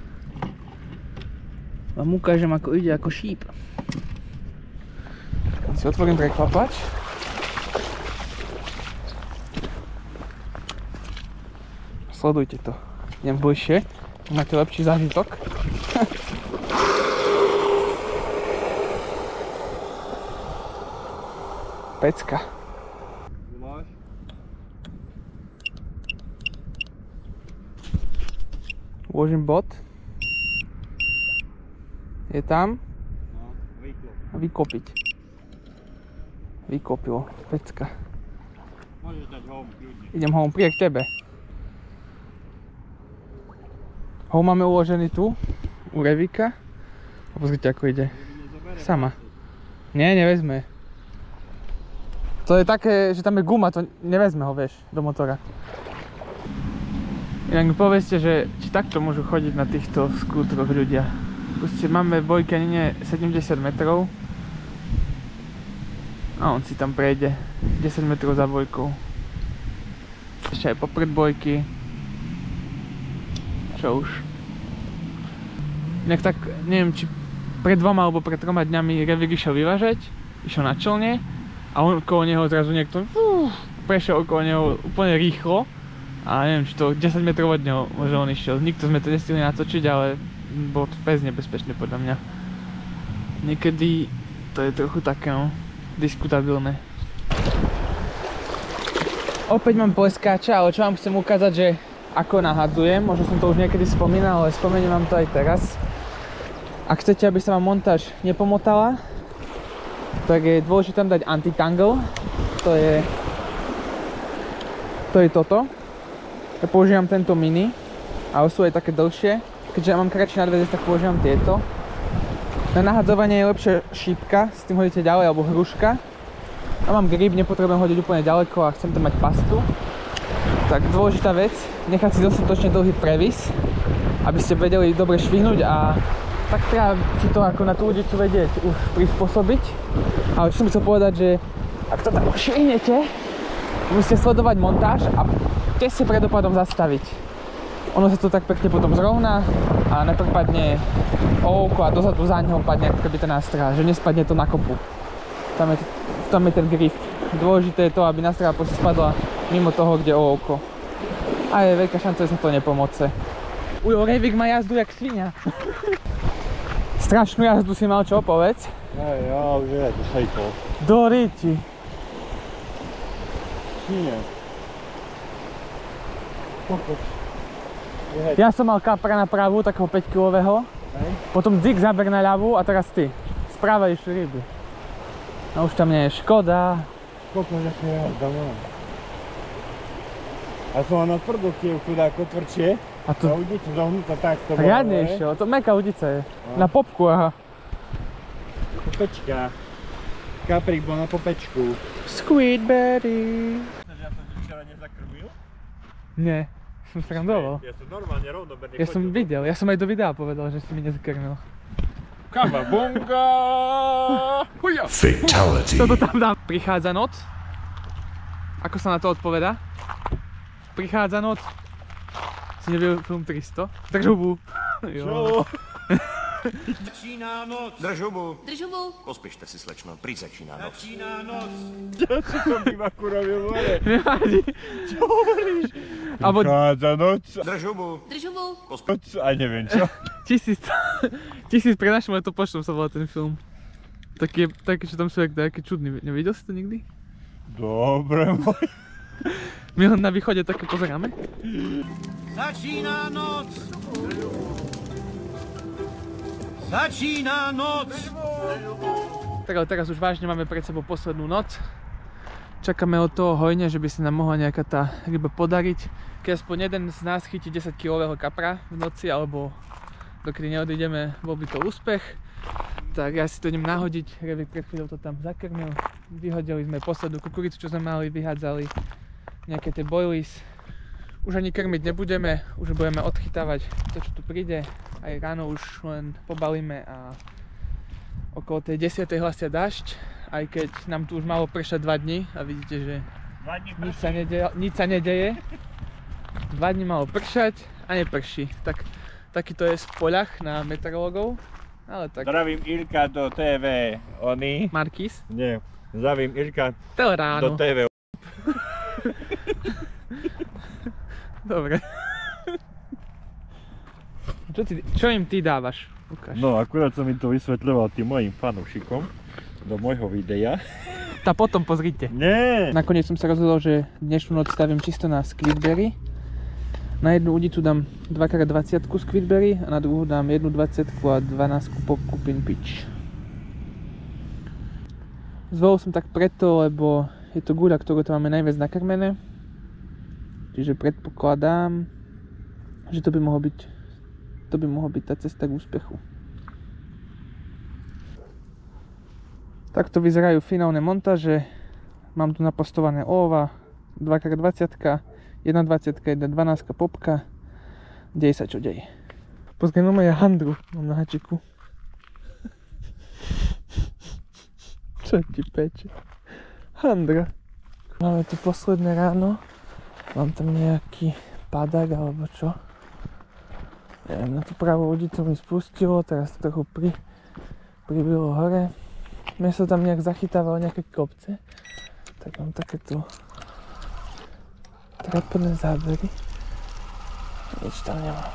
A: Vám ukážem, ako ide ako šíp. Si otvorím preklapač. Sledujte to. Idem bližšie. Máte lepší zážitok. Pecka. Uložím bod. Je tam. A vykopiť. Vykopilo. Pecka.
D: Môžeš dať home kľudne.
A: Idem home, príď k tebe. Home máme uložený tu, u Revika. A pozrite, ako ide. Sama. Nie, nevezme. To je také, že tam je guma, to nevezme ho, vieš, do motora. Inak mi povedzte, že či takto môžu chodiť na týchto skútroch ľudia. Proste máme v Bojkanine 70 metrov. A on si tam prejde 10 metrov za bojkou. Ešte aj popred bojky. Čo už. Inak tak, neviem, či pred 2 alebo pred 3 dňami Revik išiel vyvážať. Išiel na člne. A on okolo neho zrazu niekto prešiel okolo neho úplne rýchlo. A neviem, či to 10 metrov od neho možno on išiel. Nikto sme to nestihli natočiť, ale bolo to fest nebezpečné podľa mňa. Niekedy to je trochu také, no, diskutabilné. Opäť mám pleskáča, ale čo vám chcem ukázať, že ako nahadzujem. Možno som to už niekedy spomínal, ale spomeniem vám to aj teraz. Ak chcete, aby sa vám montáž nepomotala, tak je dôležité tam dať anti-tangle. To je toto. Ja používam tento mini, ale sú aj také dlhšie. Keďže ja mám kratší nadväzec, tak používam tieto. Na nahadzovanie je lepšia šípka, s tým hodíte ďalej, alebo hruška. Ja mám grip, nepotrebujem hodiť úplne ďaleko a chcem tam mať pastu. Tak dôležitá vec, nechať si dostatočne dlhý previs, aby ste vedeli dobre švihnúť a tak treba si to ako na tú udicu vedieť už prispôsobiť. Ale čo som chcel povedať, že ak to tam švihnete, musíte sledovať montáž a tesne pred dopadom zastaviť. Ono sa to tak pekne potom zrovná a neprepadne ovko a dozadu za ňou padne ako keby ten nástrel, že nespadne to na kopu. Tam je ten grif. Dôležité je to, aby nástrel proste spadla mimo toho, kde ovko. A je veľká šanca, že sa to nepomoce. Ujo, Revik má jazdu jak svinia. Strašnú jazdu si mal, čo povedz?
D: Ja už je, to šejkol.
A: Do ríti.
D: Nie.
A: Ja som mal kapra na pravú, takého 5-kilového. Potom dzik záber na ľavú a teraz ty. Správa išli ryby. No už tam nie je škoda.
D: Koľko že je doma. A som mal na tvrdokiev chudáko tvrdšie.
A: A to
D: udica zohnutá takto.
A: riadne išiel, to meká udica je. Na popku, aha.
D: popečka. Kaprik bol na popečku.
A: Squidberry.
D: Ja som ti včera nezakrmil?
A: Nie, som srandoval.
D: Ja som normálne rovnoberný
A: Ja som videl, ja som aj do videa povedal, že si mi nezakrmil.
D: Kavabunga! Huja!
E: Fatality.
A: Toto tam dám. Prichádza noc. Ako sa na to odpovedá? Prichádza noc. Si neviel film 300? Drž hubu. Jo.
D: Začíná noc!
E: Drž hubu.
F: Drž hubu.
E: Pospěšte si, slečno, prý začíná noc.
D: Začíná noc! Ja si to bývaku robil more.
A: Nevadí.
D: Čo hovoríš?
A: Abo
D: Prichádza noc!
E: Drž hubu.
F: Drž hubu.
D: Noc a neviem čo.
A: 1000 pre našim letopočtom sa volá ten film. Taký, čo tam sú taký čudný. Nevidel si to nikdy?
D: Dobre môj.
A: My ho na východe také pozeráme.
D: Začíná noc! Začína noc!
A: Tak ale teraz už vážne máme pred sebou poslednú noc. Čakáme od toho hojne, že by sa nám mohla nejaká tá ryba podariť. Keď aspoň jeden z nás chytí 10-kilového kapra v noci, alebo dokedy neodídeme, bol by to úspech. Tak ja si to idem nahodiť, Revik pred chvíľou to tam zakrmil. Vyhodili sme poslednú kukuricu, čo sme mali, vyhádzali nejaké tie boilies. Už ani krmiť nebudeme, už budeme odchytávať to, čo tu príde. Aj ráno už len pobalíme a okolo tej 10. hlasia dážď. Aj keď nám tu už malo pršať 2 dni a vidíte, že nič sa nedeje. 2 dni malo pršať a neprší. Taký to je v poľach na meteorológov. Ale tak.
D: Zdravím Ilka do TV. Oni?
A: Markis?
D: Nie. Zdravím Ilka
A: Teleráno.
D: do TV.
A: Dobre. Čo im ty dávaš? Ukáž.
D: No akurát som mi to vysvetľoval tým mojim fanúšikom do môjho videa.
A: Tá potom pozrite.
D: Nie!
A: Nakoniec som sa rozhodol, že dnešnú noc stavím čisto na squidberry. Na jednu udicu dám 2x20 squidberry a na druhú dám jednu 20 a 12 popku pinpeach. Zvolil som tak preto, lebo je to guľa, ktorú tam máme najviac nakrmené. Čiže predpokladám, že to by mohlo byť tá cesta k úspechu. Takto vyzerajú finálne montáže. Mám tu napostované olova, 2x20, 1,20, 1,12 popka. Deje sa čo deje. Pozriem, ja handru mám na hačiku. Čo ti peče? Handra. Máme tu posledné ráno. Mám tam nejaký padak alebo čo. Neviem, na tú pravú udicu mi spustilo, teraz to trochu pribilo hore. Mne sa tam nejak zachytávalo nejaké kopce. Tak mám takéto trápne zábery. Nič tam nemám.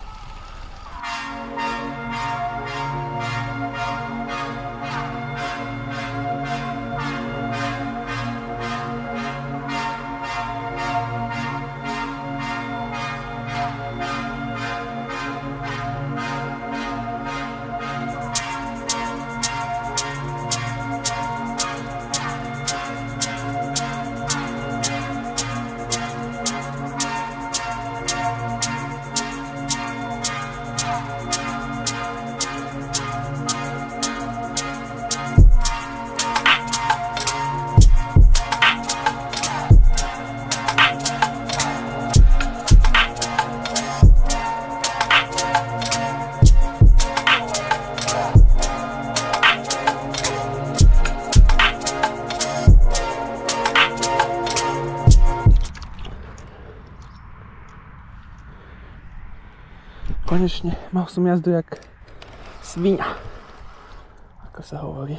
A: Konečne, mal som jazdu jak sviňa, ako sa hovorí.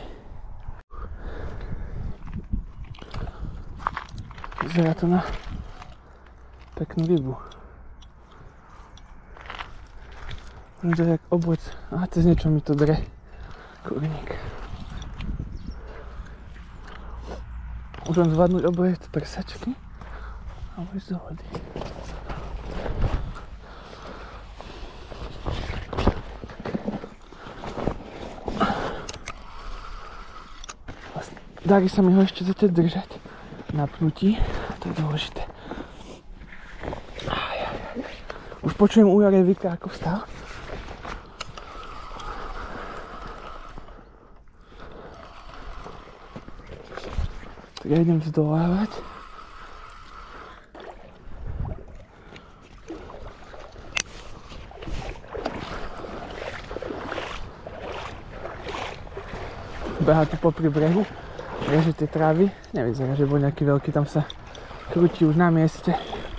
A: Vyzerá to na peknú rybu. Možno to je jak oboc. Aha, cez niečo mi to dre. Kurník. Už len zvládnuť oboje prsačky a ísť do vody. Darí sa mi ho ešte zatiaľ držať na pnutí, to je dôležité. Už počujem úja Revika, ako vstal. Tak ja idem vzdolávať. Behá tu popri brehu, reže tie trávy, nevyzerá, že bol nejaký veľký, tam sa krúti už na mieste.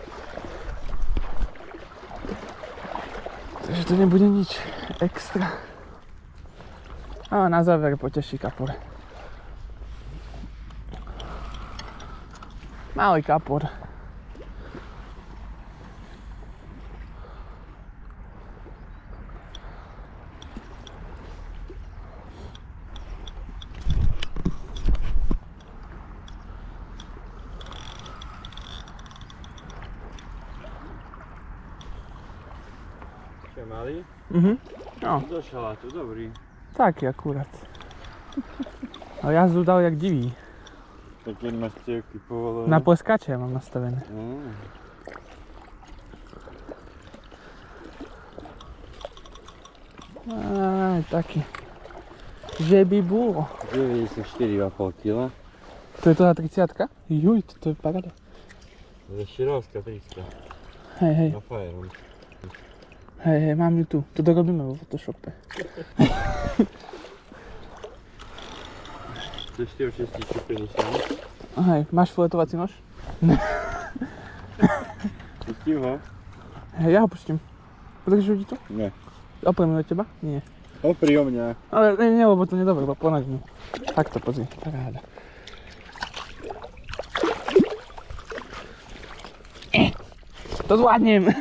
A: Takže to nebude nič extra. A na záver poteší kapor. Malý kapor.
D: Malý?
A: No,
D: Do šalátu, dobrý.
A: taký akurát. Ale jazdu dal jak divý.
D: Tak keď máš cievky povolené.
A: Na pleskače mám nastavené. Aj, taký. Že by bolo.
D: 94,5 kg.
A: To je to na 30-ka? Juj, to je paráda.
D: To je širovská 300.
A: Hej, hej.
D: Na Fajerom.
A: Hej, mám ju tu. To dorobíme vo Photoshope.
D: To je 4650.
A: Hej, máš filetovací nož?
D: Pustím ho?
A: Hej, ja ho pustím. Podržíš ti to?
D: Ne.
A: Opremím teba? Nie.
D: Opri o mňa.
A: Ale nie, lebo to nedobre, lebo ponaď mi. Takto, pozri. Paráda. To zvládnem.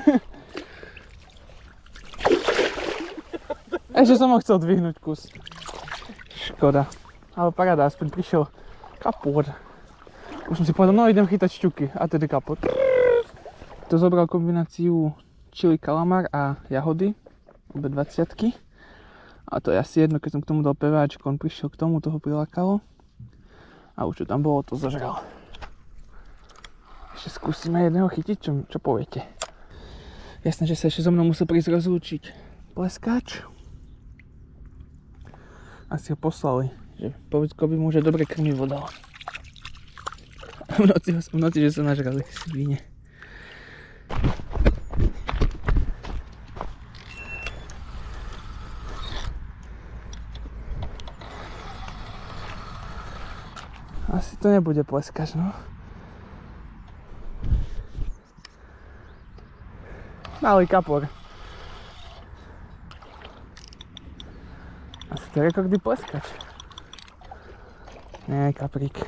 A: Ešte som ho chcel dvihnúť kus. Škoda. Ale paráda, aspoň prišiel kapor. Už som si povedal, no idem chytať šťuky. A tedy kapor. To zobral kombináciu chili kalamár a jahody. Obe 20-ky. A to je asi jedno, keď som k tomu dal peváčku, on prišiel k tomu, toho prilákalo. A už čo tam bolo, to zažral. Ešte skúsime jedného chytiť, čo poviete? Jasné, že sa ešte so mnou musel prísť rozlúčiť pleskač. Asi ho poslali, že Povicko by mu, že dobre krmivo dal. V noci, že sa nažrali svine. Asi to nebude pleskač, no. Malý kapor. Asi to je rekordný pleskač. Nie, kaprík.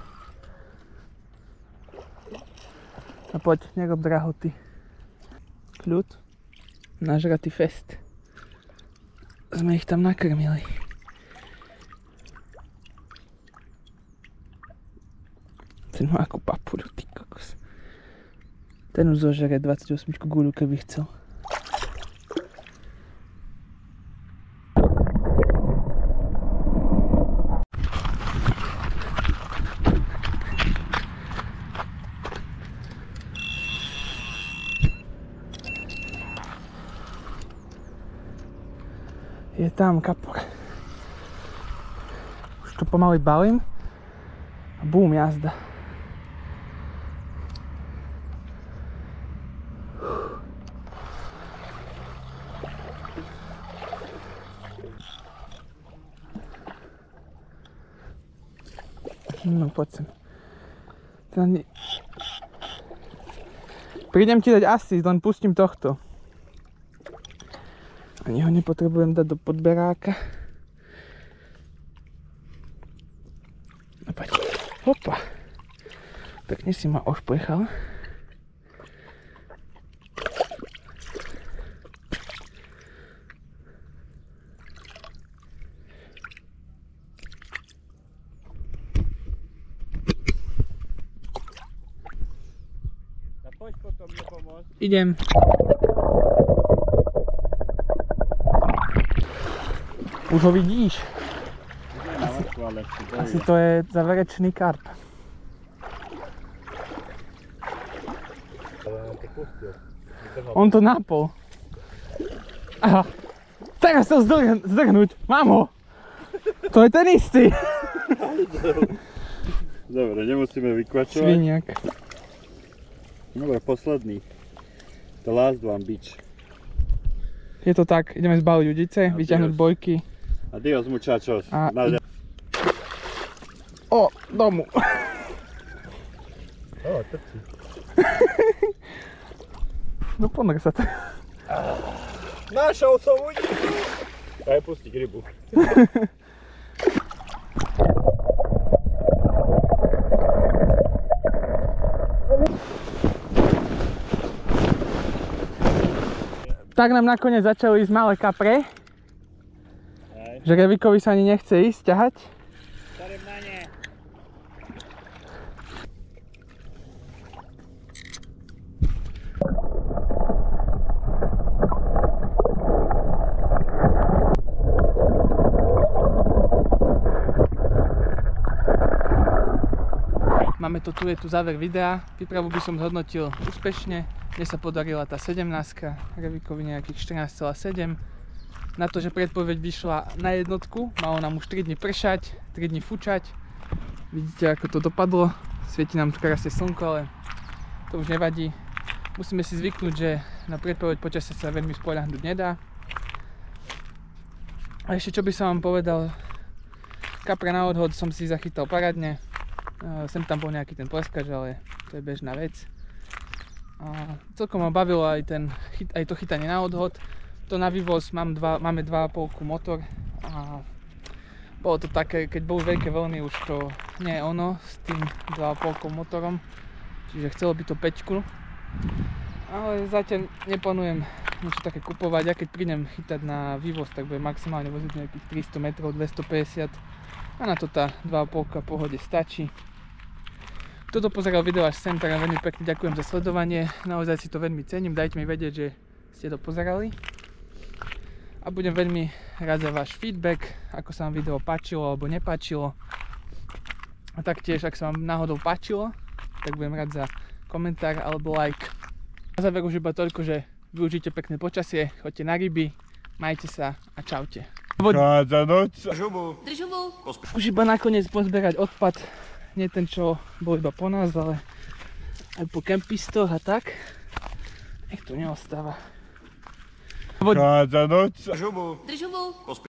A: No poď, nerob drahoty. Kľud. Nažratý fest. Sme ich tam nakrmili. Ten má akú papudu, ty kokos. Ten už zožere 28 guľu, keby chcel. Je tam kapor. Už to pomaly balím. A bum, jazda. No poď sem. Prídem ti dať asist, len pustím tohto. Ani ho nepotrebujem dať do podberáka. No poď. Hopa. Pekne si ma ošplechal.
D: Poď potom mi pomôcť.
A: Idem. Už ho vidíš? Asi to je záverečný karp. On to napol. Aha. Teraz chcel zdrhnúť. Mám ho. To je ten istý.
F: Dobre, nemusíme vykvačovať.
B: Sviniak.
F: Dobre, posledný. The last one, bitch.
B: Je to tak, ideme zbaliť udice, vyťahnuť bojky.
F: Adios, muchachos.
B: A o, domu.
F: O, trčí.
B: No ponor sa to.
D: Našol som udicu! Daj pustiť rybu.
B: Tak nám nakoniec začali ísť malé kapre. Že Revikovi sa ani nechce ísť ťahať.
D: Starem na ne.
B: Máme to, tu je tu záver videa. Výpravu by som zhodnotil úspešne. Mne sa podarila tá 17-ka, Revikovi nejakých 14,7. Na to, že predpoveď vyšla na jednotku, malo nám už 3 dni pršať, 3 dni fučať. Vidíte, ako to dopadlo. Svieti nám tu krásne slnko, ale to už nevadí. Musíme si zvyknúť, že na predpoveď počasia sa veľmi spoľahnúť nedá. A ešte čo by som vám povedal, kapra na odhod som si zachytal parádne. Sem tam bol nejaký ten pleskač, ale to je bežná vec. A celkom ma bavilo aj to chytanie na odhod. To na vývoz máme 2,5 motor a bolo to také, keď boli veľké vlny, už to nie je ono s tým 2,5 motorom, čiže chcelo by to 5, ale zatiaľ neplánujem niečo také kupovať. Ja keď prídem chytať na vývoz, tak bude maximálne voziť nejakých 300 metrov, 250 a na to tá 2,5 pohode stačí. Kto to pozeral video až sem, tak veľmi pekne ďakujem za sledovanie, naozaj si to veľmi cením, dajte mi vedieť, že ste to pozerali. A budem veľmi rád za váš feedback, ako sa vám video páčilo alebo nepáčilo. A taktiež, ak sa vám náhodou páčilo, tak budem rád za komentár alebo like. Na záver už iba toľko, že využite pekné počasie, choďte na ryby, majte sa a čaute.
F: Chádza noc.
B: Už iba nakoniec pozberať odpad, nie ten, čo bol iba po nás, ale aj po kempistoch a tak. Nech to neostáva.
F: Chádza noc.
E: Držubu.